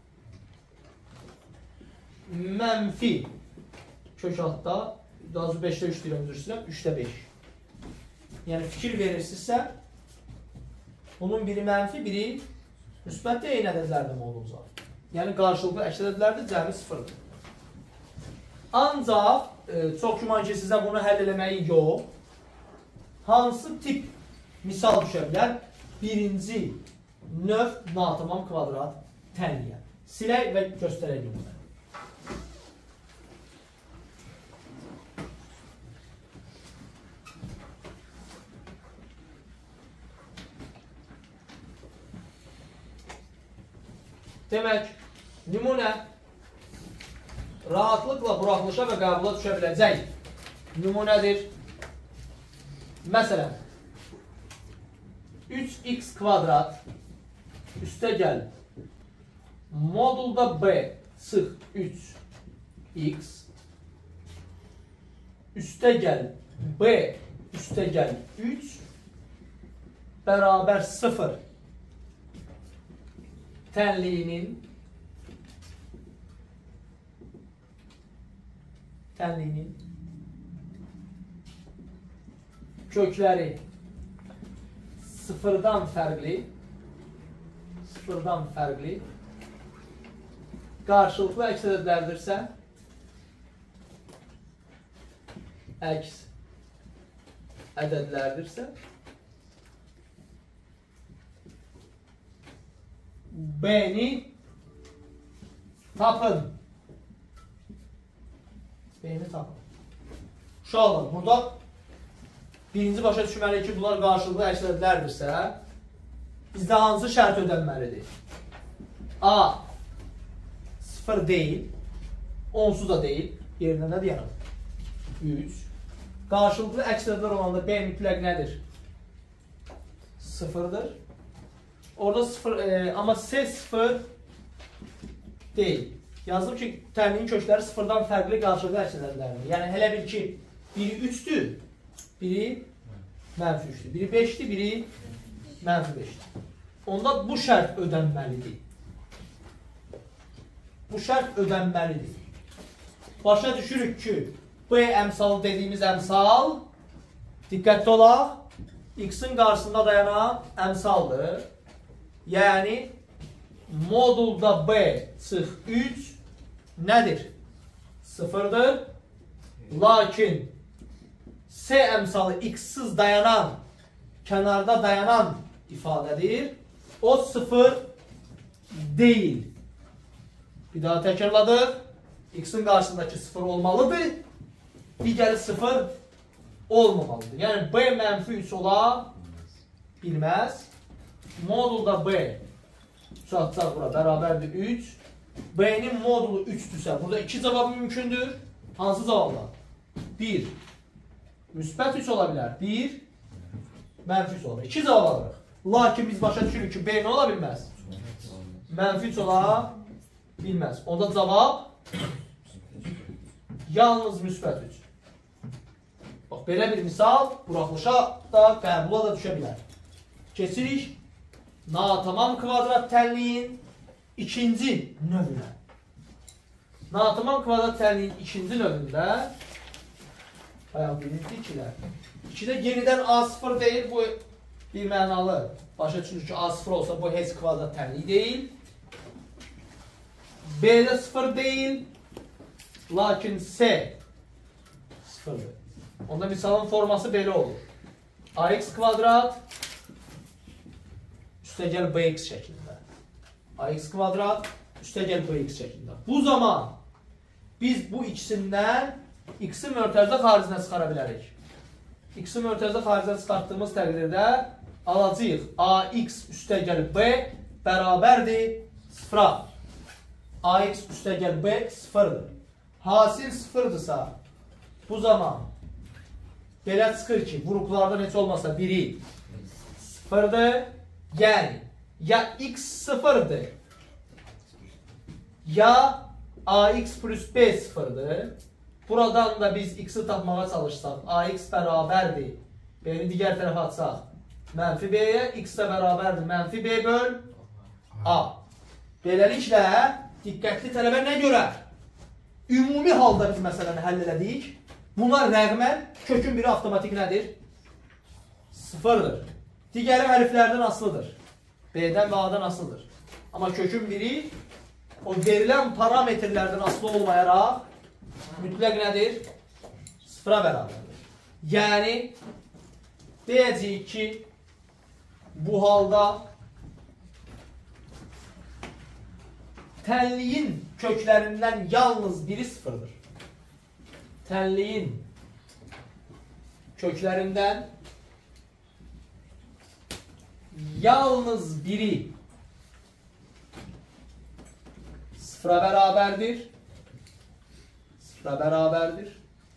mənfi kök altında, daha sonra beşdə üç deyirəm, üzr istəyirəm, üçdə beş. Yəni fikir verirsinizsə, bunun biri mənfi, biri müsbət eyni ədədlərdə mi olacaq? Yəni qarşılıqlı əks ədədlərdir, cəmi sıfırdır. Ancaq e, çox güman ki, sizə bunu həll eləməyi yox. Hansı tip misal düşə bilər? Birinci növ natamam kvadrat tənliyə. Silək və göstərək bunu. Demək, nümunə rahatlıqla buraxılışa və qəbula düşə biləcək nümunədir. Məsələn, üç x kvadrat üstə gəl modulda b sıx üç x üstə gəl b üstə gəl üç bərabər sıfır tənliyinin tənliyinin kökləri sıfırdan fərqli sıfırdan fərqli qarşılıqlı əks ədədlərdirsə əks ədədlərdirsə B-ni tapın. B-ni tapın. Uşaqlar, burada birinci başa düşməliyik ki, bunlar qarşılıqlı əks ədədlərdirsə, bizdə hansı şərt ödənməlidir? A sıfır deyil, onsuz da deyil, yerinə nə deyərəm? üç. Qarşılıqlı əks ədədlər olanda B mütləq nədir? sıfırdır. Orada sıfır, e, amma S sıfır deyil. Yazdım ki, tənliyin kökləri sıfırdan fərqli qarşılıqlı əks ədədlərdir. Yəni, elə bil ki, biri üçdür, biri mənfi üçdür. Biri beşdir, biri mənfi beşdir. Onda bu şərt ödənməlidir. Bu şərt ödənməlidir. Başa düşürük ki, bu əmsalı dediyimiz əmsal, diqqətli olaq, x-in qarşısında dayanan əmsaldır. Yəni, modulda b sıx üç nədir? sıfırdır. Lakin S əmsalı x-sız dayanan, kənarda dayanan ifadədir. O sıfır deyil. Bir daha təkrarladıq. X'in qarşısındakı sıfır olmalıdır. Digəri sıfır olmamalıdır. Yəni B mənfi üç ola bilməz. Modulda B çoxaltacaq bura bərabərdir üç. B'nin modulu üçdürsə, burada iki cavab mümkündür. Hansı cavablar? bir. Müsbət üç ola bilər. bir. Mənfi üç ola bilər. iki cavab alırıq. Lakin biz başa düşürük ki, B nə ola bilməz? Mənfi üç ola bilməz. Onda cavab yalnız müsbət üç. Bax, belə bir misal buraxılışa da, qəbula da düşə bilər. Keçirik natamam kvadrat tənliyin ikinci növünə. Natamam kvadrat tənliyin ikinci növündə ayaq birinci ikilər. ikidə yenidən A sıfır deyil, bu bir mənalı. Başa düşürük ki, A sıfır olsa bu heç kvadrat tənliyi deyil. B'də sıfır deyil, lakin S sıfırdır. Onda misalın forması belə olur. Ax kvadrat üstəgəl Bx şəklində. Ax kvadrat üstəgəl Bx şəklində. Bu zaman biz bu ikisindən X-i mötərizə xaricinə çıxara bilərik. X-i mötərizə xaricinə çıxartdığımız təqdirdə alacağıq Ax üstəgəl B bərabərdir sıfıra. Ax üstəgəl B sıfırdır. Hasil sıfırdırsa bu zaman belə çıxır ki, vuruqlardan heç olmasa biri sıfırdır. Yəni, ya X sıfırdır, ya Ax plus B sıfırdır. Buradan da biz X'i tapmağa çalışsaq, Ax bərabərdir. B'ni digər tərəfə atsaq, mənfi B'yə, X də bərabərdir. Mənfi B böl A. Beləliklə, diqqətli tələbə nə görər? Ümumi halda biz məsələni həll elədik. Buna rəğmən kökün biri avtomatik nədir? Sıfırdır. Digəri hərflərdən asılıdır. B'dən və A'dan asılıdır. Amma kökün biri o verilən parametrlərdən asılı olmayaraq mütləq nədir? Sıfıra bərabərdir. Yəni deyəcəyik ki, bu halda tənliyin köklərindən yalnız biri sıfırdır. Tənliyin köklərindən yalnız biri sıfıra bərabərdir. Sıfıra bərabərdir.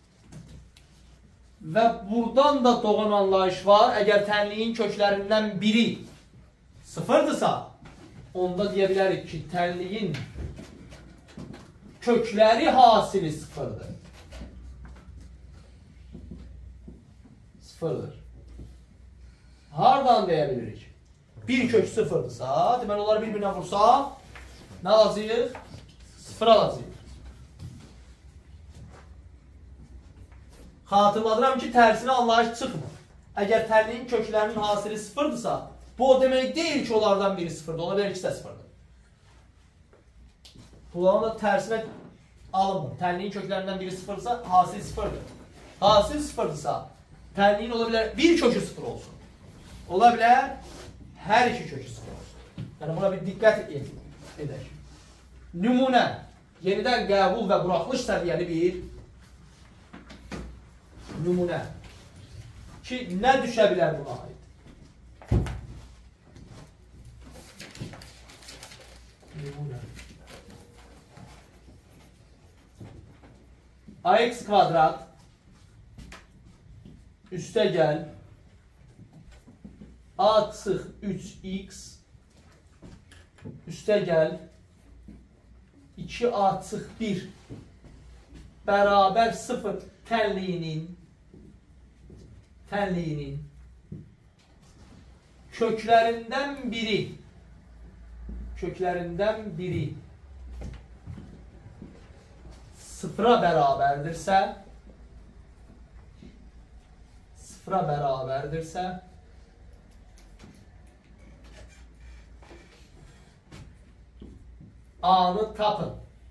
Və buradan da doğan anlayış var. Əgər tənliyin köklərindən biri sıfırdırsa, onda deyə bilərik ki, tənliyin kökləri hasili sıfırdır. Sıfırdır. Hardan deyə bilirik? Bir kök sıfırdırsa, deməli onları bir-birinə vursa, nə alacağıq? Sıfır alacağıq. Xatırladıram ki, tərsinə anlayış çıxmır. Əgər tənliyin köklərinin hasili sıfırdırsa, bu o demək deyil ki, onlardan biri sıfırdır. Ola bilər ikisi də sıfırdır. Bunların da tərsinə alınmır. Tənliyin köklərindən biri sıfırdırsa, hasil sıfırdır. Hasil sıfırdırsa, tənliyin ola bilər bir kökü sıfır olsun. Ola bilər hər iki kökü sıfır olsun. Yəni buna bir diqqət edək. Nümunə, yenidən qəbul və buraxılış səviyyəli bir nümunə. Ki, nə düşə bilər buna aid? Nümunə. Ax kvadrat üstə gəl A çıx üç x üstə gəl iki A çıx bir bərabər sıfır tənliyinin tənliyinin köklərindən biri köklərindən biri sıfıra bərabərdirsə sıfıra bərabərdirsə A'nı tapın.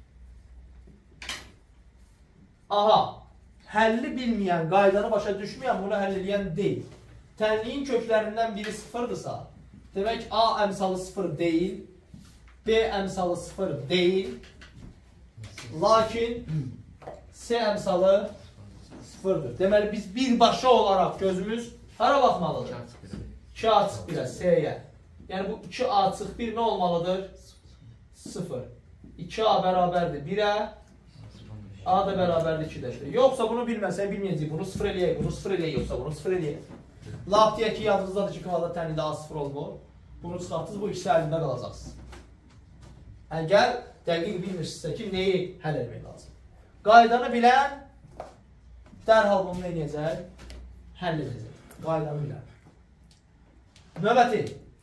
Aha, həlli bilməyən, qaydanı başa düşməyən bunu həll edən deyil. Tənliyin köklərindən biri sıfırdırsa, demək A əmsalı sıfır deyil, B əmsalı sıfır deyil, Lakin S əmsalı sıfırdır. Deməli biz birbaşa olaraq gözümüz hara baxmalıdır? iki açıq birə, S'yə. Yəni bu iki açıq bir nə olmalıdır? sıfır. iki A bərabərdir birə, A da bərabərdir iki də. Yoxsa bunu bilməsək bilməyəcəyik. Bunu sıfır eləyək, bunu sıfır eləyək, yoxsa bunu sıfır eləyək. Lap deyək ki, yadınızdadır ki, kvadrat tənlidə A sıfır olmur. Bunu çıxartdınız, bu ikisi əlində qalacaqsınız. Əgər dəqiq bilmirsinizsə ki, neyi həll etmək lazım. Qaydanı bilən dərhal bunu nə edəcək? Həll edəcək. Qaydanı bilən. Növbəti.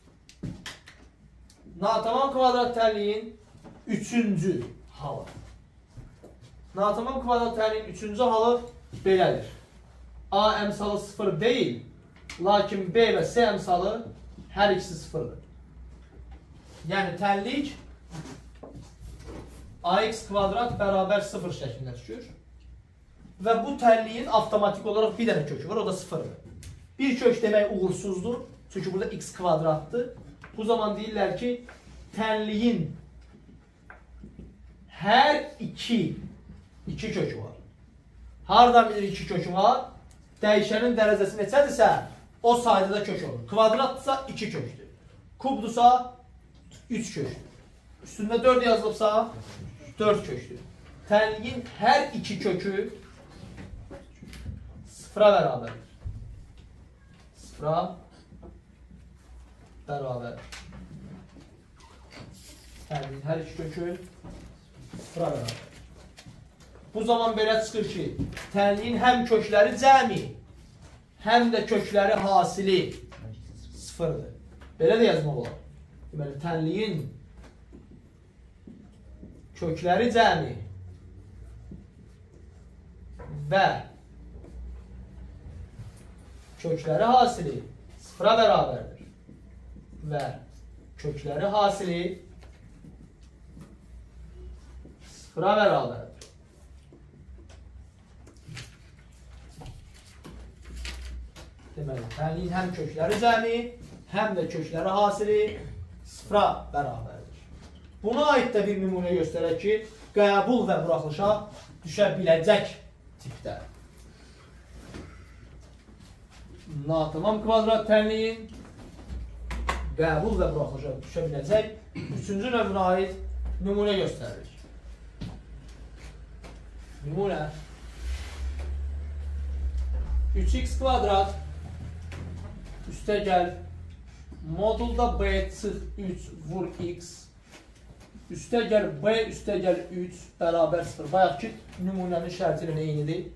Natamam kvadrat tənliyin üçüncü halı. Natamam kvadrat tənliyin üçüncü halı belədir. A əmsalı sıfır deyil, lakin B və S əmsalı hər ikisi sıfırdır. Yəni tənlik ax kvadrat bərabər sıfır şəklində düşür. Və bu tənliyin avtomatik olaraq bir dənə kökü var, o da sıfırdır. Bir kök demək uğursuzdur, çünki burada x kvadratdır. Bu zaman deyirlər ki, tənliyin hər iki, iki kökü var. Hardan bilir iki kökü var? Dəyişənin dərəcəsi neçədirsə, o sayda da kök olur. Kvadratdırsa iki kökdür. Kubdursa üç kökdür. Üstündə dörd yazılıbsa dörd kökdür. Tənliyin hər iki kökü sıfıra bərabərdir. Sıfıra bərabərdir. Tənliyin hər iki kökü sıfıra bərabərdir. Bu zaman belə çıxır ki, tənliyin həm kökləri cəmi, həm də kökləri hasili sıfırdır. Belə də yazmaq olar. Deməli, tənliyin kökləri cəmi və kökləri hasili sıfıra bərabərdir. Və kökləri hasili sıfıra bərabərdir. Deməli, tənliyin həm kökləri cəmi, həm də kökləri hasili sıfıra bərabərdir. Buna aid də bir nümunə göstərək ki, qəbul və buraxılışa düşə biləcək tipdə. Natamam kvadrat tənliyin qəbul və buraxılışa düşə biləcək üçüncü növünə aid nümunə göstəririk. Nümunə üç x kvadrat üstə gəl modulda b çıx üç vur x üstə gəl b üstə gəl üç bərabər sıfır. Bayaq ki, nümunənin şərti ilə eynidir.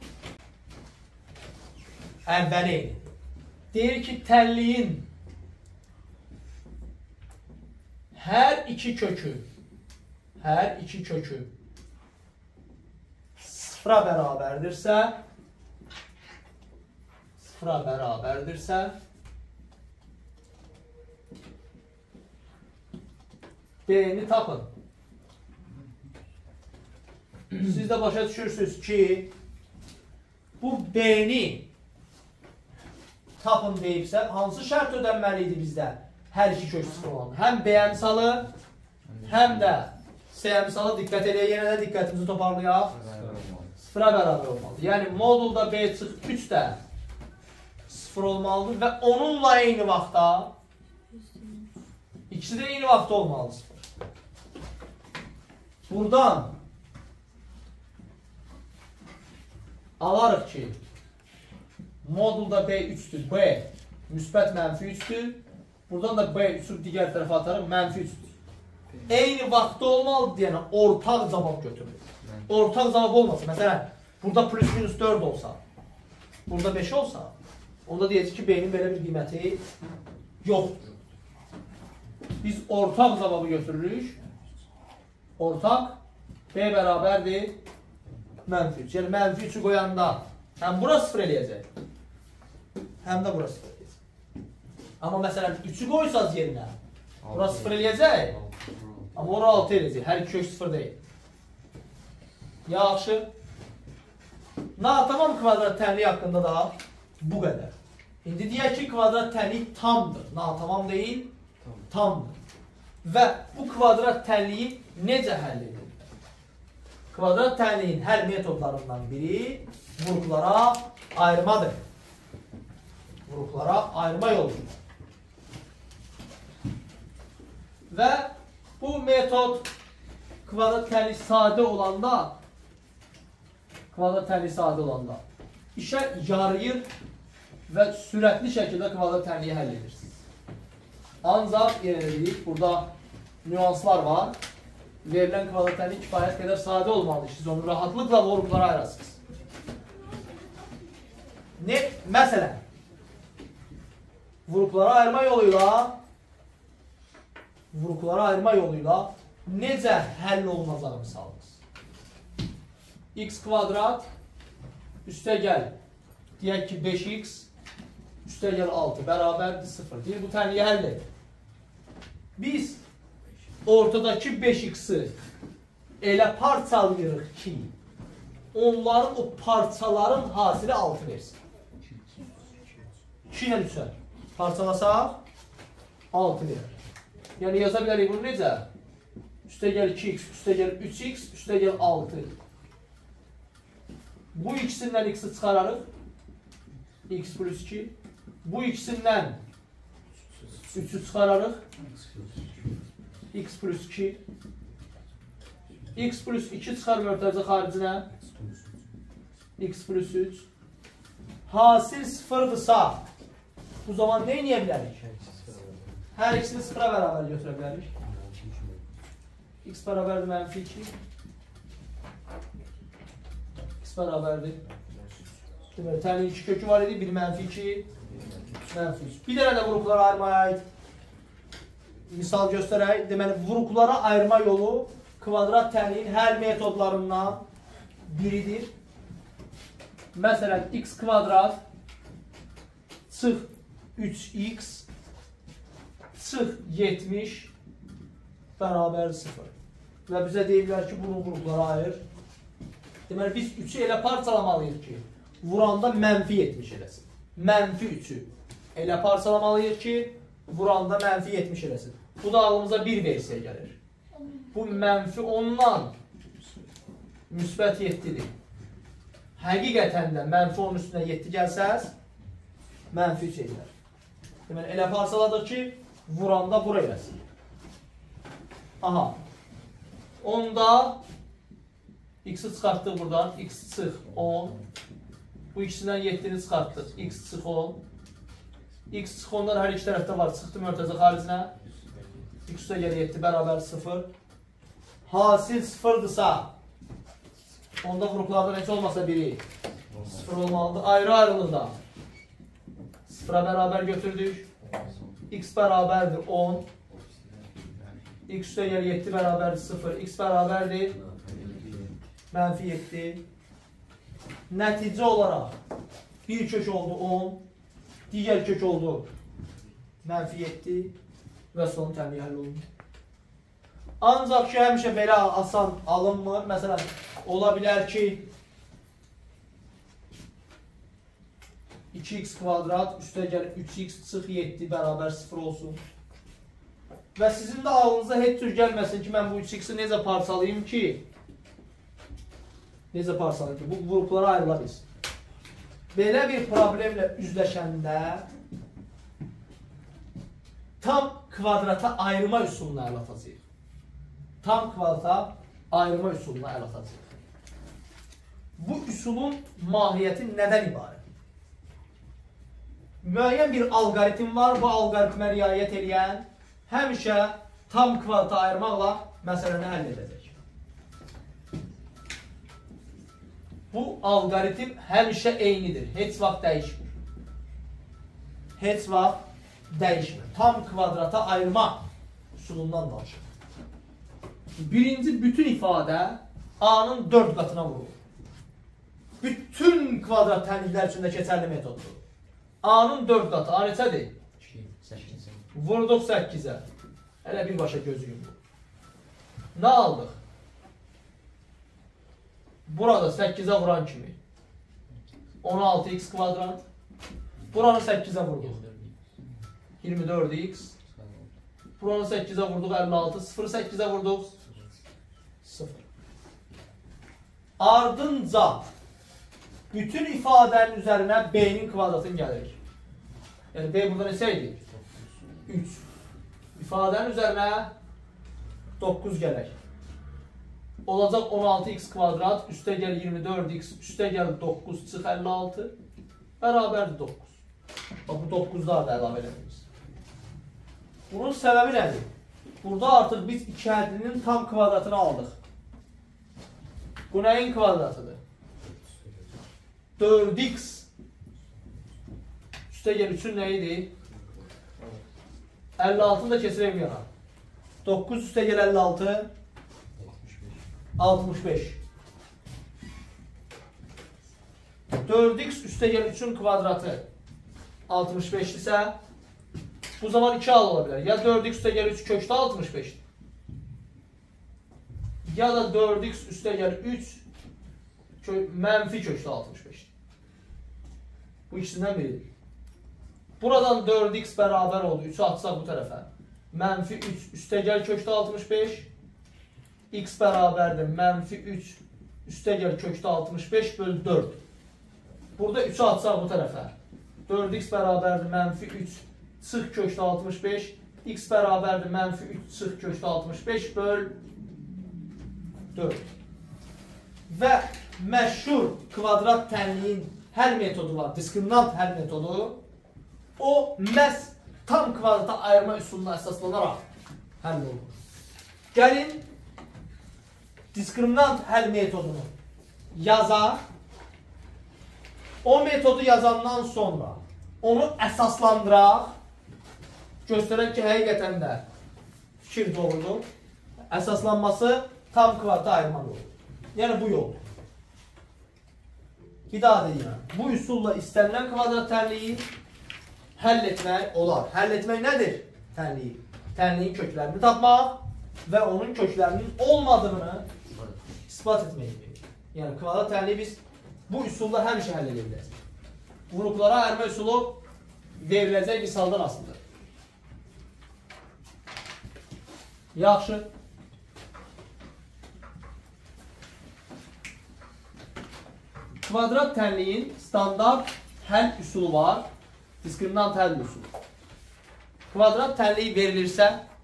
Əvvəli eynidir. Deyir ki, tənliyin hər iki kökü hər iki kökü sıfıra bərabərdirsə sıfıra bərabərdirsə B-ni tapın. Siz də başa düşürsünüz ki, bu B-ni tapın deyibsə, hansı şərt ödənməli idi bizdə? Hər iki kök sıfır olan. Həm B əmsalı, həm də S əmsalı diqqət edək. Yenə də diqqətimizi toparlayaq. Sıfıra bərabər olmalıdır. Yəni, modulda B çıx üç də sıfır olmalıdır və onunla eyni vaxtda ikisi də eyni vaxtda olmalıdır. Buradan alarıq ki, modulda B üçdür, B müsbət mənfi üçdür. Buradan da B üçü digər tərəfə atarıq, mənfi üçdür. Eyni vaxtda olmalıdır deyənə ortaq cavab götürülür. Ortaq cavab olmasa, məsələn, burada plus minus dörd olsa, burada beş olsa, onda deyəcək ki, B-nin belə bir qiyməti yoxdur. Biz ortaq cavabı götürürük. Ortaq B bərabərdir mənfi üç. Yəni mənfi üçü qoyanda həm bura sıfır eləyəcək, həm də bura sıfır eləyəcək. Amma məsələn üçü qoysaz yerinə, bura sıfır eləyəcək, amma ora altı eləyəcək. Hər iki kök sıfır deyil. Yaxşı. Natamam kvadrat tənliyi haqqında da bu qədər. İndi deyək ki, kvadrat tənliyi tamdır. Natamam deyil, tamdır. Və bu kvadrat tənliyi necə həll edilir? Kvadrat tənliyin hər metodlarından biri vuruqlara ayırmadır. Vuruqlara ayırma yoludur. Və bu metod kvadrat tənliyi sadə olanda kvadrat tənliyi sadə olanda işə yarayır və sürətli şəkildə kvadrat tənliyi həll edirsiniz. Ancaq yenə deyik, burada nüanslar var. Verilən kvadrat tənliyi kifayət qədər sadə olmalıdır. Siz onu rahatlıqla vuruqlara ayırasınız. Ne? Məsələn, vuruqlara ayırma yoluyla vuruqlara ayırma yoluyla necə həll olunacağını misalınız. X kvadrat üstə gəl, deyək ki beş x üstə gəl altı bərabərdir sıfır. Deyir, bu tənliyi həll edir. Biz ortadakı beş x'i elə parçalayırıq ki, onların o parçaların hasili altı versin. iki ilə üçər. Parçalasaq altı verir. Yəni yaza bilərik bunu necə? Üstə gəl iki x, üstə gəl üç x, üstə gəl altı. Bu ikisindən x'i çıxararıq. X plus iki. Bu ikisindən üçü çıxararıq. X plus iki. X plus iki çıxar mörtəzə xaricinə. X plus üç. Hasil sıfırdırsa bu zaman nə edə bilərik? Hər ikisini sıfıra bərabər götürə bilərik. X bərabərdir mənfi iki. X bərabərdir. Deməli, tənliyin iki kökü var idi. Bir mənfi iki, mənfi üç. Bir dənə də vuruqlara ayırmaya aid misal göstərək. Deməli, vuruqlara ayırma yolu kvadrat tənliyin hər metodlarından biridir. Məsələn, x kvadrat çıx üç x çıx yetmiş bərabər sıfır. Və bizə deyirlər ki, bunu vuruqlara ayır. Deməli, biz üçü elə parçalamalıyıq ki, vuranda mənfi yetmiş eləsin. Mənfi üçü elə parçalamalıyıq ki, vuranda mənfi yetmiş eləsin. Bu da ağlımıza bir versiya gəlir. Bu mənfi ondan müsbət yeddidir. Həqiqətən də mənfi onun üstünə yeddi gəlsəz, mənfi üç edir. Deməli, elə parçaladıq ki, vuranda bura eləsin. Aha. Onda x'i çıxartdıq buradan. X çıx on. Bu ikisindən yeddini çıxartdıq. X çıx on. X çıx ondan hər iki tərəfdə var. Çıxdı mörtəzə xaricinə. X üstə gələ yeddi bərabər sıfır. Hasil sıfırdırsa onda vuruqlarda neçə olmasa biri sıfır olmalıdır. Ayrı ayrılıqda sıfıra bərabər götürdük. X bərabərdir on. X üstə gələ yeddi bərabərdir sıfır. X bərabərdir mənfi yeddi. Nəticə olaraq bir kök oldu on. Digər kök oldu mənfi yeddi. Və son tənliyi həll olundu. Ancaq ki, həmişə belə asan alınmır. Məsələn, ola bilər ki, iki x kvadrat üstə gəl üç x çıx yeddi bərabər sıfır olsun. Və sizin də ağlınıza heç cür gəlməsin ki, mən bu üç x'i necə parçalayayım ki, necə parçalayayım ki, bu vuruqlara ayrıla bilsin. Belə bir problemlə üzləşəndə tam kvadrata ayırma üsuluna əl atacağıq. Tam kvadrata ayırma üsuluna əl atacağıq. Bu üsulun mahiyyəti nədən ibarət? Müəyyən bir alqoritm var, bu alqoritmə riayət edən həmişə tam kvadrata ayırmaqla məsələni həll edəcək. Bu alqoritm həmişə eynidir, heç vaxt dəyişmir. Heç vaxt dəyişmir. Tam kvadrata ayırma üsulundan danışır. Birinci bütün ifadə A-nın dörd qatına vurulur. Bütün kvadrat tənliklər üçün də keçərli metoddur. A-nın dörd qatı. A neçədir? Vurduq səkkizə. Hələ birbaşa gözü yumruq. Nə aldıq? Burada səkkizə vuran kimi on altı x kvadrat. Buranı səkkizə vurduq. iyirmi dörd x. Buranı səkkizə vurduq əlli altı. sıfırı səkkizə vurduq. sıfır. Ardınca bütün ifadenin üzerine B'nin kvadratını gəlirik. Yani B burada neçəydi? üç. İfadenin üzerine dokuz gələk. Olacaq on altı x kvadrat, üstə gəl iyirmi dörd x, üstə gəl dokuz, çıx əlli altı, bərabərdir dokuz. Bax, bu dokuzlar da əlavə edəmiz. Bunun səbəbi nədir? Burada artıq biz iki hədlinin tam kvadratını aldıq. Bu nəyin kvadratıdır? dörd x üstə gəl üçün nə idi? əlli altını da keçirək bir yana. dokuz üstə gəl əlli altı, altmış beş. dörd x üstə gəl üçün kvadratı altmış beş isə bu zaman iki hal ola bilər. Ya dörd x üstə gəl üç kökdə altmış beşdir. Ya da dörd x üstə gəl üç mənfi kökdə altmış beşdir. Bu ikisindən biridir. Buradan dörd x bərabər oldu. üçü atsaq bu tərəfə. Mənfi üç üstə gəl kökdə altmış beş. X bərabərdir. Mənfi üç üstə gəl kökdə altmış beş bölü dörd. Burada üçü atsaq bu tərəfə. dörd x bərabərdir. Mənfi üç çıx kökdə altmış beş. X bərabərdir. Mənfi üç çıx kökdə altmış beş bölü dörd. Və məşhur kvadrat tənliyin həll metodu var. Diskriminant həll metodu. O məhz tam kvadrata ayırma üsuluna əsaslanaraq həll olunur. Gəlin diskriminant həll metodunu yazaq. O metodu yazandan sonra onu əsaslandıraq. Göstərək ki, həqiqətən də fikir doğrudur. Əsaslanması tam kvadrata ayırma olur. Yəni bu yoldur. Bir daha deyirəm. Bu üsulla istənilən kvadrat tənliyi həll etmək olar. Həll etmək nədir? Tənliyi. Tənliyin köklərini tapmaq və onun köklərinin olmadığını ispat etmək. Yəni kvadrat tənliyi biz bu üsulla həmişə həll edə biliriz. Vuruqlara ərmə üsulu veriləcək misaldan asılıdır. Yaxşı. Kvadrat tənliyin standart həll üsulu var. Diskriminant həll üsulu. Kvadrat tənliyi verilirsə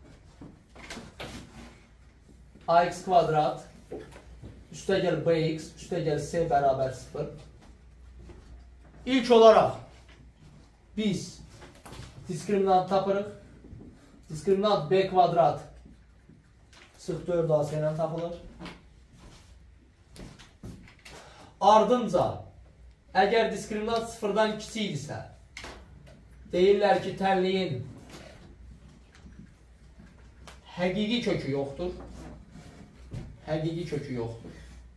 ax kvadrat üstə gəl bx üstə gəl c bərabər sıfır. İlk olaraq biz diskriminant tapırıq. Diskriminant b kvadrat sıx dörd a c ilə tapılır. Ardınca əgər diskriminant sıfırdan kiçikdirsə deyirlər ki, tənliyin həqiqi kökü yoxdur. Həqiqi kökü yoxdur.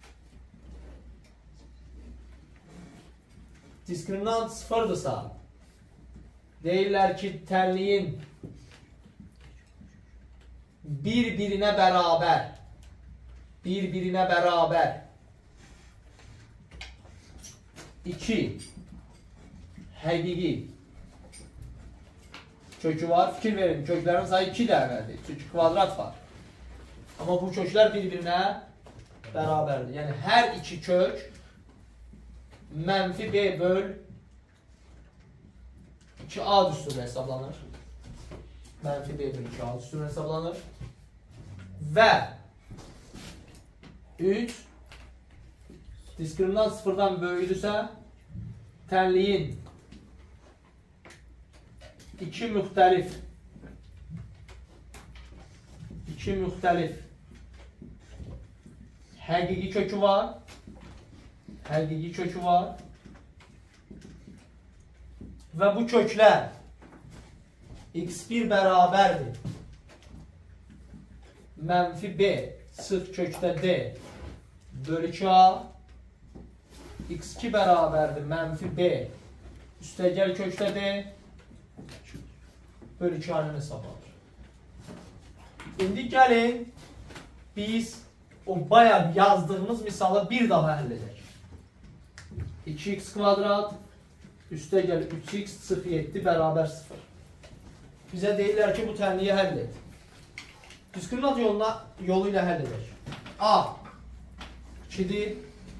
Diskriminant sıfırdırsa deyirlər ki, tənliyin bir-birinə bərabər bir-birinə bərabər iki həqiqi kökü var. Fikir verin, köklərin sayı iki dənədir. Çünki kvadrat var. Amma bu köklər bir-birinə bərabərdir. Yəni hər iki kök mənfi b böl iki a düsturuna hesablanır. Mənfi b böl iki a düsturuna hesablanır. Və üç diskriminant sıfırdan böyüdürsə tənliyin iki müxtəlif iki müxtəlif həqiqi kökü var. Həqiqi kökü var. Və bu köklər x bir bərabərdir. Mənfi b sıx kökdə d bölü iki a x iki bərabərdir. Mənfi b üstə gəl kökdə d bölü iki a-nın hesablanır. İndi gəlin biz o bayaq yazdığımız misalı bir daha həll edək. iki x kvadrat üstə gəl üç x sıx yeddi bərabər sıfır. Bizə deyirlər ki, bu tənliyi həll et. Diskriminant yoluna, yolu ilə həll edək. A ikidir,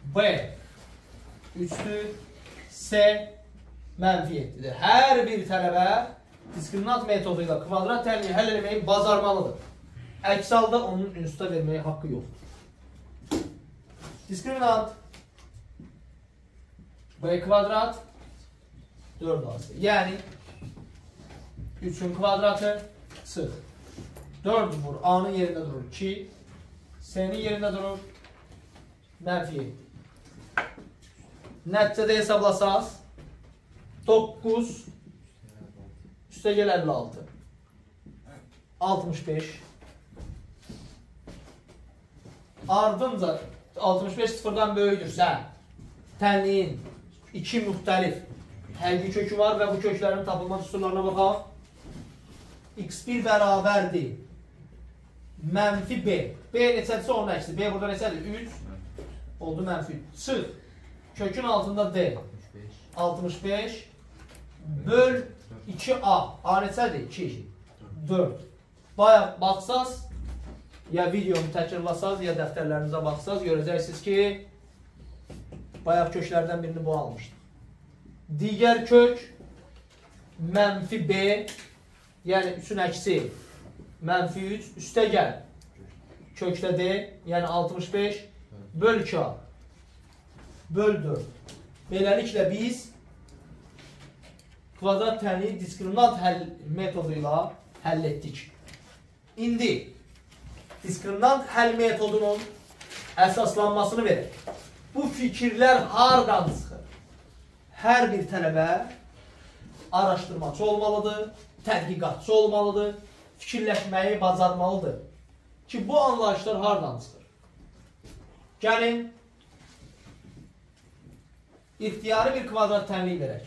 B üçdür, C mənfi yeddidir. Hər bir tələbə diskriminant metodu ilə kvadrat tənliyi həll etməyi bacarmalıdır. Əks halda onun instituta verməyə haqqı yoxdur. Diskriminant B kvadrat dörd A C. Yəni üçün kvadratı çıx. dörd vur. A'nın yerində durur iki. C'nin yerində durur mənfi yeddi. Nəticədə hesablasaz doqquz üstə gəl əlli altı. altmış beş. Ardınca altmış beş sıfırdan böyüdürsə tənliyin iki müxtəlif həqiqi kökü var və bu köklərin tapılma düsturlarına baxaq. x bir bərabərdir mənfi B. B neçədirsə onun əksi. B burada neçədir? üç. Oldu mənfi üç. Çıx. Kökün altında D. altmış beş. Böl iki A. A neçədir? iki. dörd. Bayaq baxsaz, ya videomu təkrarlasaz, ya dəftərlərinizə baxsaz, görəcəksiniz ki, bayaq köklərdən birini bu almışdır. Digər kök mənfi B, yəni üçün əksi mənfi üç, üstə gəl kökdə D, yəni altmış beş, böl iki A, böl dörd. Beləliklə biz kvadrat tənliyi diskriminant həll metodu ilə həll etdik. İndi diskriminant həll metodunun əsaslanmasını verir. Bu fikirlər hardan çıxır? Hər bir tələbə araşdırmacı olmalıdır, tədqiqatçı olmalıdır, fikirləşməyi bacarmalıdır ki, bu anlayışlar hardan çıxır? Gəlin, ixtiyari bir kvadrat tənliyi verək.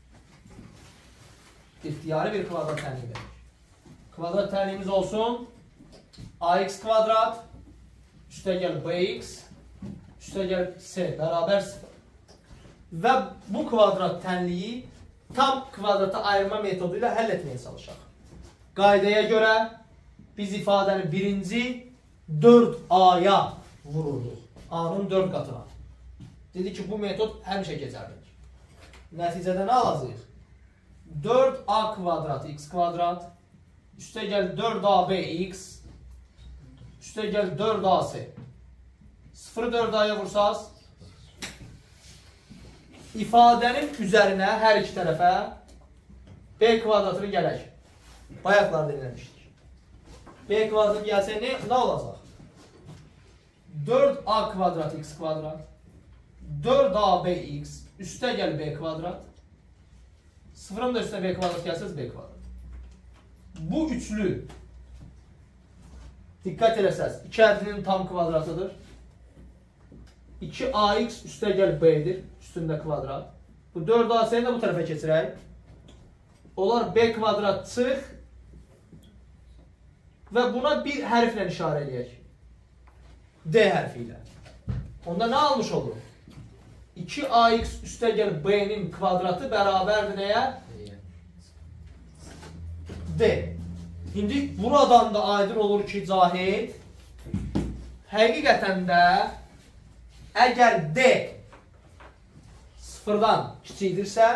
İxtiyari bir kvadrat tənliyi verək. Kvadrat tənliyimiz olsun ax kvadrat üstə gəl bx üstə gəl c bərabər sıfır. Və bu kvadrat tənliyi tam kvadrata ayırma metodu ilə həll etməyə çalışaq. Qaydaya görə biz ifadəni birinci dörd A'ya vururduq. A'nın dörd qatına. Dedi ki, bu metod həmişə keçərlik. Nəticədə nə alacaq? dörd A kvadrat x kvadrat üstə gəl dörd A B x üstə gəl dörd A C. sıfırı dörd A'ya vursaz ifadənin üzərinə hər iki tərəfə B kvadratını gələk. Bayaqlar dinləmişdik. B kvadratı gəlsə nə, nə olacaq? dörd A kvadrat x kvadrat dörd A B x üstə gəl B kvadrat sıfırın da üstünə B kvadrat gəlsəz B kvadrat. Bu üçlü dikkat eləsəz iki ədinin tam kvadratıdır. iki A x üstə gəl B'dir. Üstündə kvadrat. Bu dörd A C'ni də bu tərəfə keçirək. Onlar B kvadrat çıx və buna bir hərflə işarə eləyək. D hərfi ilə. Onda nə almış olur? iki A x üstə gəl B'nin kvadratı bərabərdir nəyə? D. İndi buradan da aydın olur ki, Cahid, həqiqətən də əgər D sıfırdan kiçikdirsə,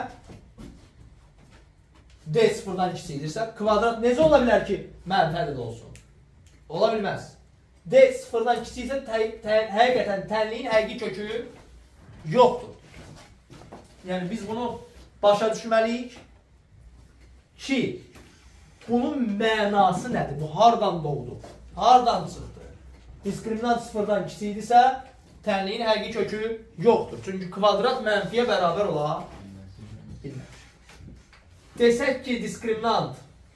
D sıfırdan kiçikdirsə, kvadrat necə ola bilər ki, mənfəli də olsun? Ola bilməz. D sıfırdan kiçiksə, həqiqətən tənliyin həqiqi kökü yoxdur. Yəni, biz bunu başa düşməliyik ki, bunun mənası nədir? Bu hardan doğdu? Hardan çıxdı? Diskriminant sıfırdan kiçikdirsə, tənliyin həqiqi kökü yoxdur. Çünki kvadrat mənfiyə bərabər ola bilmir. Desək ki, diskriminant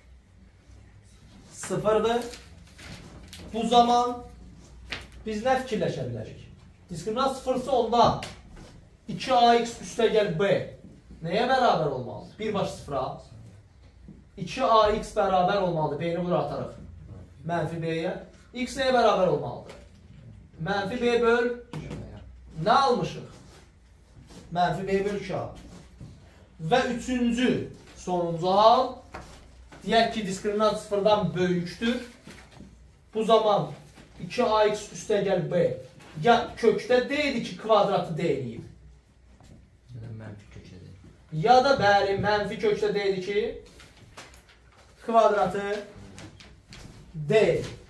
sıfırdır. Bu zaman biz nə fikirləşə bilərik? Diskriminant sıfırsa onda iki A x üstə gəl B nəyə bərabər olmalıdır? birbaşa sıfıra. iki A x bərabər olmalıdır. B'ni bura atarıq. Mənfi B'yə. X nəyə bərabər olmalıdır? Mənfi B böl. Nə almışıq? Mənfi B böl iki A. Və üçüncü, sonuncu hal. Deyək ki, diskriminant sıfırdan böyükdür. Bu zaman iki A x üstə gəl B Ya kökdə D idi ki, kvadratı D eləyib. Mənfi kökdə D. Ya da bəli, mənfi kökdə D idi ki, kvadratı D.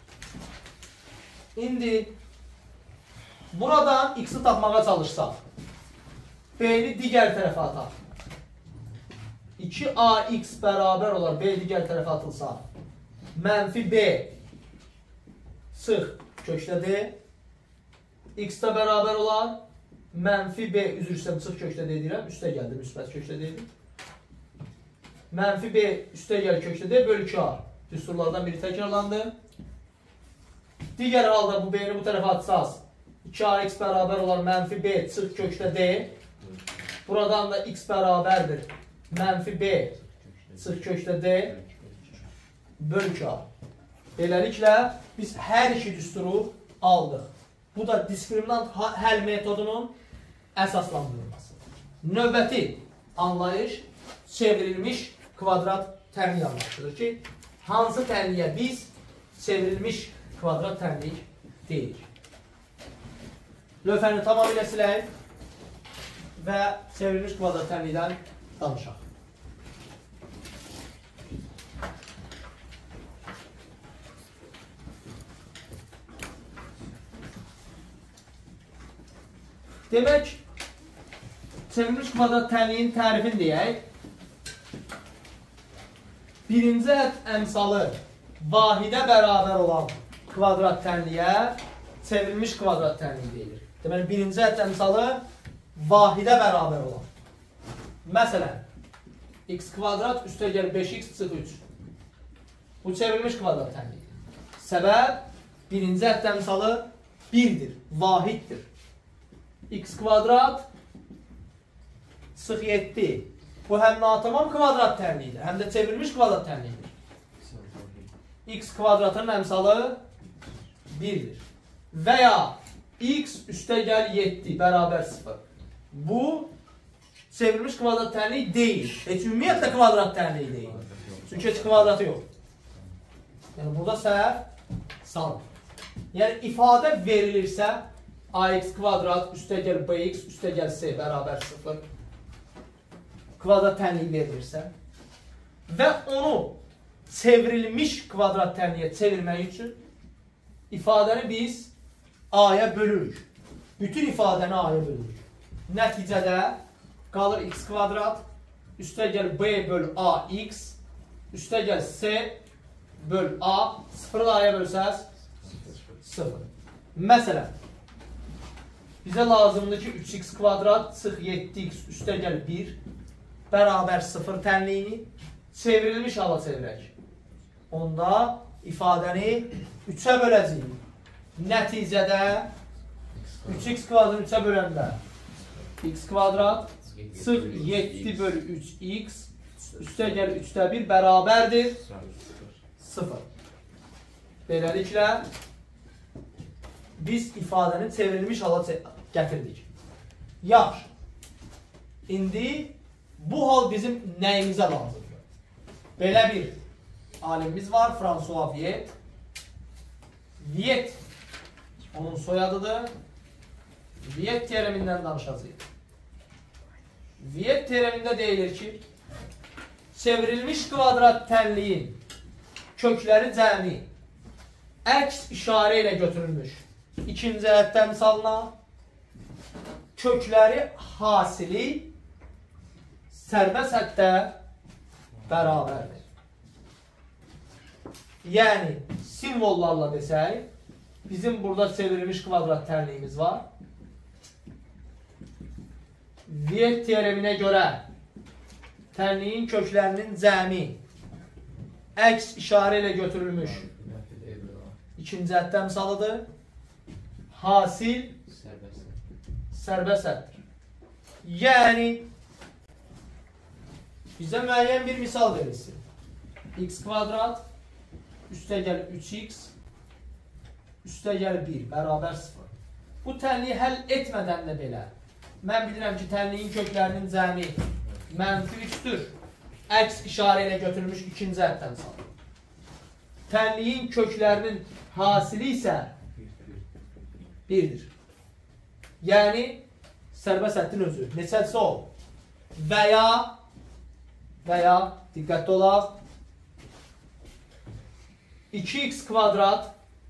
İndi buradan X-i tapmağa çalışsaq, B'ni digər tərəfə ataq. iki A X bərabər olar, B digər tərəfə atılsa. Mənfi B sıx kökdə D. X da bərabər olar. Mənfi B, üzr istəyirəm, sıx kökdə D deyirəm. Üstə gəldi, müsbət kökdə D deyirəm. Mənfi B üstə gəl kökdə D bölü iki A. Düsturlardan biri təkrarlandı. Digər halda bu B'ni bu tərəfə atsaz. iki A X bərabər olar. Mənfi B sıx kökdə D. Buradan da X bərabərdir. Mənfi B sıx kökdə D bölü iki A. Beləliklə biz hər iki düsturu aldıq. Bu da diskriminant həll metodunun əsaslandırılması. Növbəti anlayış çevrilmiş kvadrat tənliyi anlayışıdır ki, hansı tənliyə biz çevrilmiş kvadrat tənliyi deyirik. Lövhəni tamamilə siləyim və çevrilmiş kvadrat tənliyidən danışaq. Demək, çevrilmiş kvadrat tənliyin tərifini deyək. Birinci ət əmsalı vahidə bərabər olan kvadrat tənliyə çevrilmiş kvadrat tənliyi deyilir. Deməli, birinci ət əmsalı vahidə bərabər olan. Məsələn, x kvadrat üstə gəl beş x çıx üç. Bu çevrilmiş kvadrat tənliyidir. Səbəb, birinci ət əmsalı birdir, vahiddir. X kvadrat sıx yeddi. Bu həm natamam kvadrat tənliyidir, həm də çevrilmiş kvadrat tənliyidir. X kvadratının əmsalı birdir. Və ya x üstə gəl yeddi bərabər sıfır. Bu çevrilmiş kvadrat tənliyi deyil. Heç ümumiyyətlə kvadrat tənliyi deyil. Çünki heç kvadratı yox. Yəni burada səhv saldır. Yəni ifadə verilirsə ax kvadrat üstə gəl bx üstə gəl c bərabər sıfır kvadrat tənliyi verilirsə və onu çevrilmiş kvadrat tənliyə çevirmək üçün ifadəni biz a-ya bölürük. Bütün ifadəni a-ya bölürük. Nəticədə qalır x kvadrat üstə gəl b böl ax üstə gəl c böl a. Sıfırı da a-ya bölsəz sıfır. Məsələn, bizə lazımdır ki, üç x kvadrat sıx yeddi x üstə gəl bir bərabər sıfır tənliyini çevrilmiş hala çevirək. Onda ifadəni üçə böləcəyik. Nəticədə üç x kvadrat üçə böləndə x kvadrat sıx yeddi bölü üç x üstə gəl üçdə bir bərabərdir sıfır. Beləliklə biz ifadəni çevrilmiş hala gətirdik. Yaxşı. İndi bu hal bizim nəyimizə lazımdır? Belə bir alimimiz var, François Viet. Viet onun soyadıdır. Viet teoremindən danışacağıq. Viet teoremində deyilir ki, çevrilmiş kvadrat tənliyin kökləri cəmi əks işarə ilə götürülmüş. İkinci ədəd əmsalına kökləri hasili sərbəst həddə bərabərdir. Yəni, simvollarla desək, bizim burada çevrilmiş kvadrat tənliyimiz var. Viet teoreminə görə tənliyin köklərinin cəmi əks işarə ilə götürülmüş ikinci ədəd əmsalıdır. Hasil sərbəst həddir. Yəni, bizə müəyyən bir misal verilsin. X kvadrat üstə gəl üç x üstə gəl bir bərabər sıfır. Bu tənliyi həll etmədən də belə. Mən bilirəm ki, tənliyin köklərinin cəmi mənfi üçdür. Əks işarə ilə götürülmüş ikinci ədəd əmsalı. Tənliyin köklərinin hasili isə birdir. Yəni sərbəst həddin özü. Neçəsi o? Və ya və ya diqqətli olaq. iki x kvadrat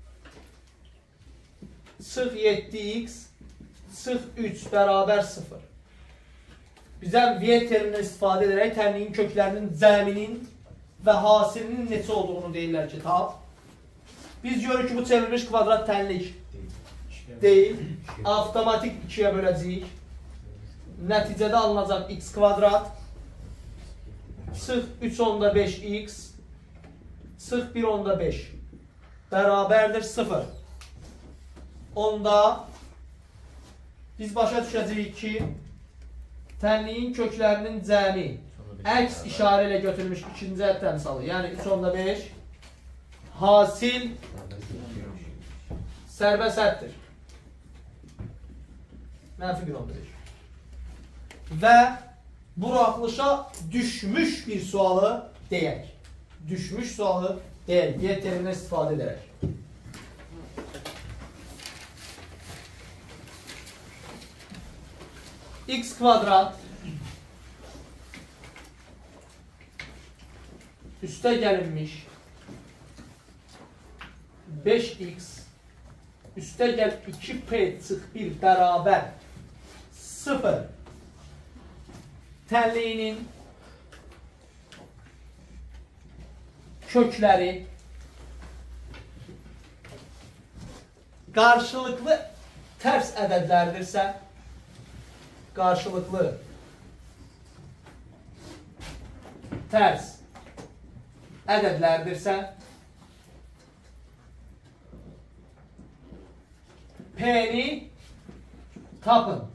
çıx yeddi x çıx üç bərabər sıfır. Bizdən V terimindən istifadə edərək tənliyin köklərinin cəminin və hasilinin neçə olduğunu deyirlər ki, tap. Biz görürük ki, bu çevrilmiş kvadrat tənlik deyil. Avtomatik ikiyə böləcəyik. Nəticədə alınacaq x kvadrat çıx üç onda beş x çıx bir onda beş bərabərdir sıfır. Onda biz başa düşəcəyik ki, tənliyin köklərinin cəmi əks işarə ilə götürülmüş ikinci hədd təmsalı, yəni üç onda beş hasil sərbəst hədddir. Mənfi bir onda beş. Və buraxılışa düşmüş bir sualı deyək. Düşmüş sualı deyək. Y terimindən istifadə edərək. X kvadrat üstə gəlinmiş beş x üstə gəl iki p çıx bir bərabər sıfır tənliyinin kökləri qarşılıqlı tərs ədədlərdirsə, qarşılıqlı tərs ədədlərdirsə, P-ni tapın.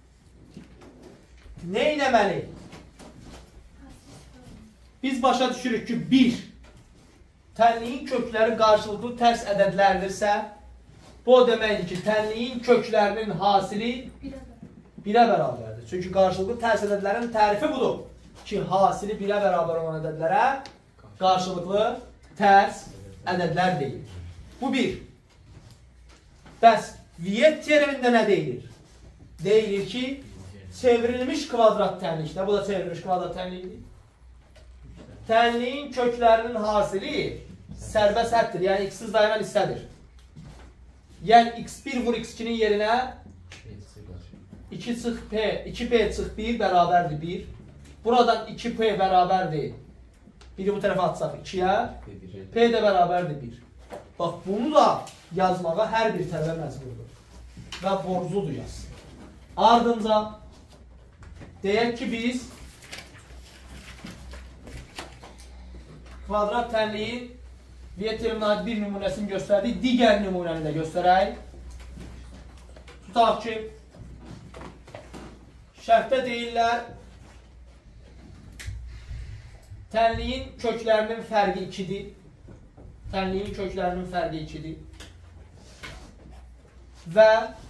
Nə eləməli? Biz başa düşürük ki, bir tənliyin kökləri qarşılıqlı tərs ədədlərdirsə, bu o deməkdir ki, tənliyin köklərinin hasili birə bərabərdir. Çünki qarşılıqlı tərs ədədlərin tərifi budur ki, hasili birə bərabər olan ədədlərə qarşılıqlı tərs ədədlər deyilir. Bu bir. Bəs Viet terimində nə deyilir? Deyilir ki, çevrilmiş kvadrat tənlikdə, bu da çevrilmiş kvadrat tənlikdir. Tənliyin köklərinin hasili sərbəst həddir, yəni x-siz dayanan hissədir. Yəni x bir vur x ikinin yerinə iki çıx p, iki p çıx bir bərabərdir bir. Buradan iki p bərabərdir. Biri bu tərəfə atsaq ikiyə, p də bərabərdir bir. Bax, bunu da yazmağa hər bir tələbə məcburdur və borcludur yazsın. Ardınca deyək ki, biz kvadrat tənliyin Viet terimin aid bir nümunəsini göstərdik, digər nümunəni də göstərək. Tutaq ki, şərtdə deyirlər, tənliyin köklərinin fərqi ikidir. Tənliyin köklərinin fərqi ikidir. Və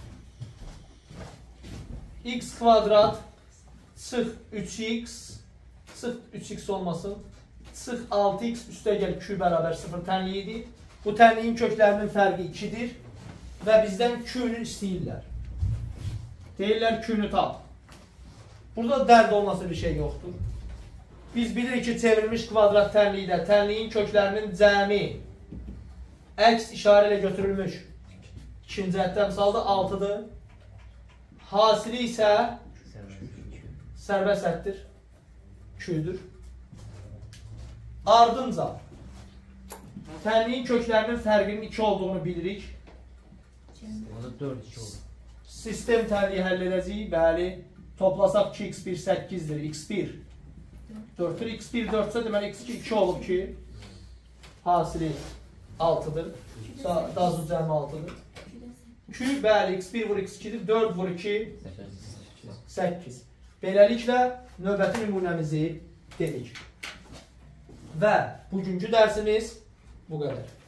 x kvadrat çıx üç x, çıx üç x olmasın, çıx altı x üstə gəl q bərabər sıfır tənliyidir. Bu tənliyin köklərinin fərqi ikidir və bizdən q-nü istəyirlər. Deyirlər q-nü tap. Burada dərd olması bir şey yoxdur. Biz bilirik ki, çevrilmiş kvadrat tənlikdə tənliyin köklərinin cəmi əks işarə ilə götürülmüş ikinci hədd təmsalda altıdır. Hasili isə sərbəst hədddir, q-dür. Ardınca tənliyin köklərinin fərqinin iki olduğunu bilirik. Sistem tənliyi həll edəcəyik. Bəli, toplasaq iki x bir səkkizdir, x bir dörddür, x bir dördsə deməli x iki iki olub ki, hasili altıdır. Dazı cəmi altıdır. Q, bəli, x bir vur x ikidir, dörd vur iki, səkkiz. Beləliklə, növbəti nümunəmizi dedik. Və bugünkü dərsimiz bu qədər.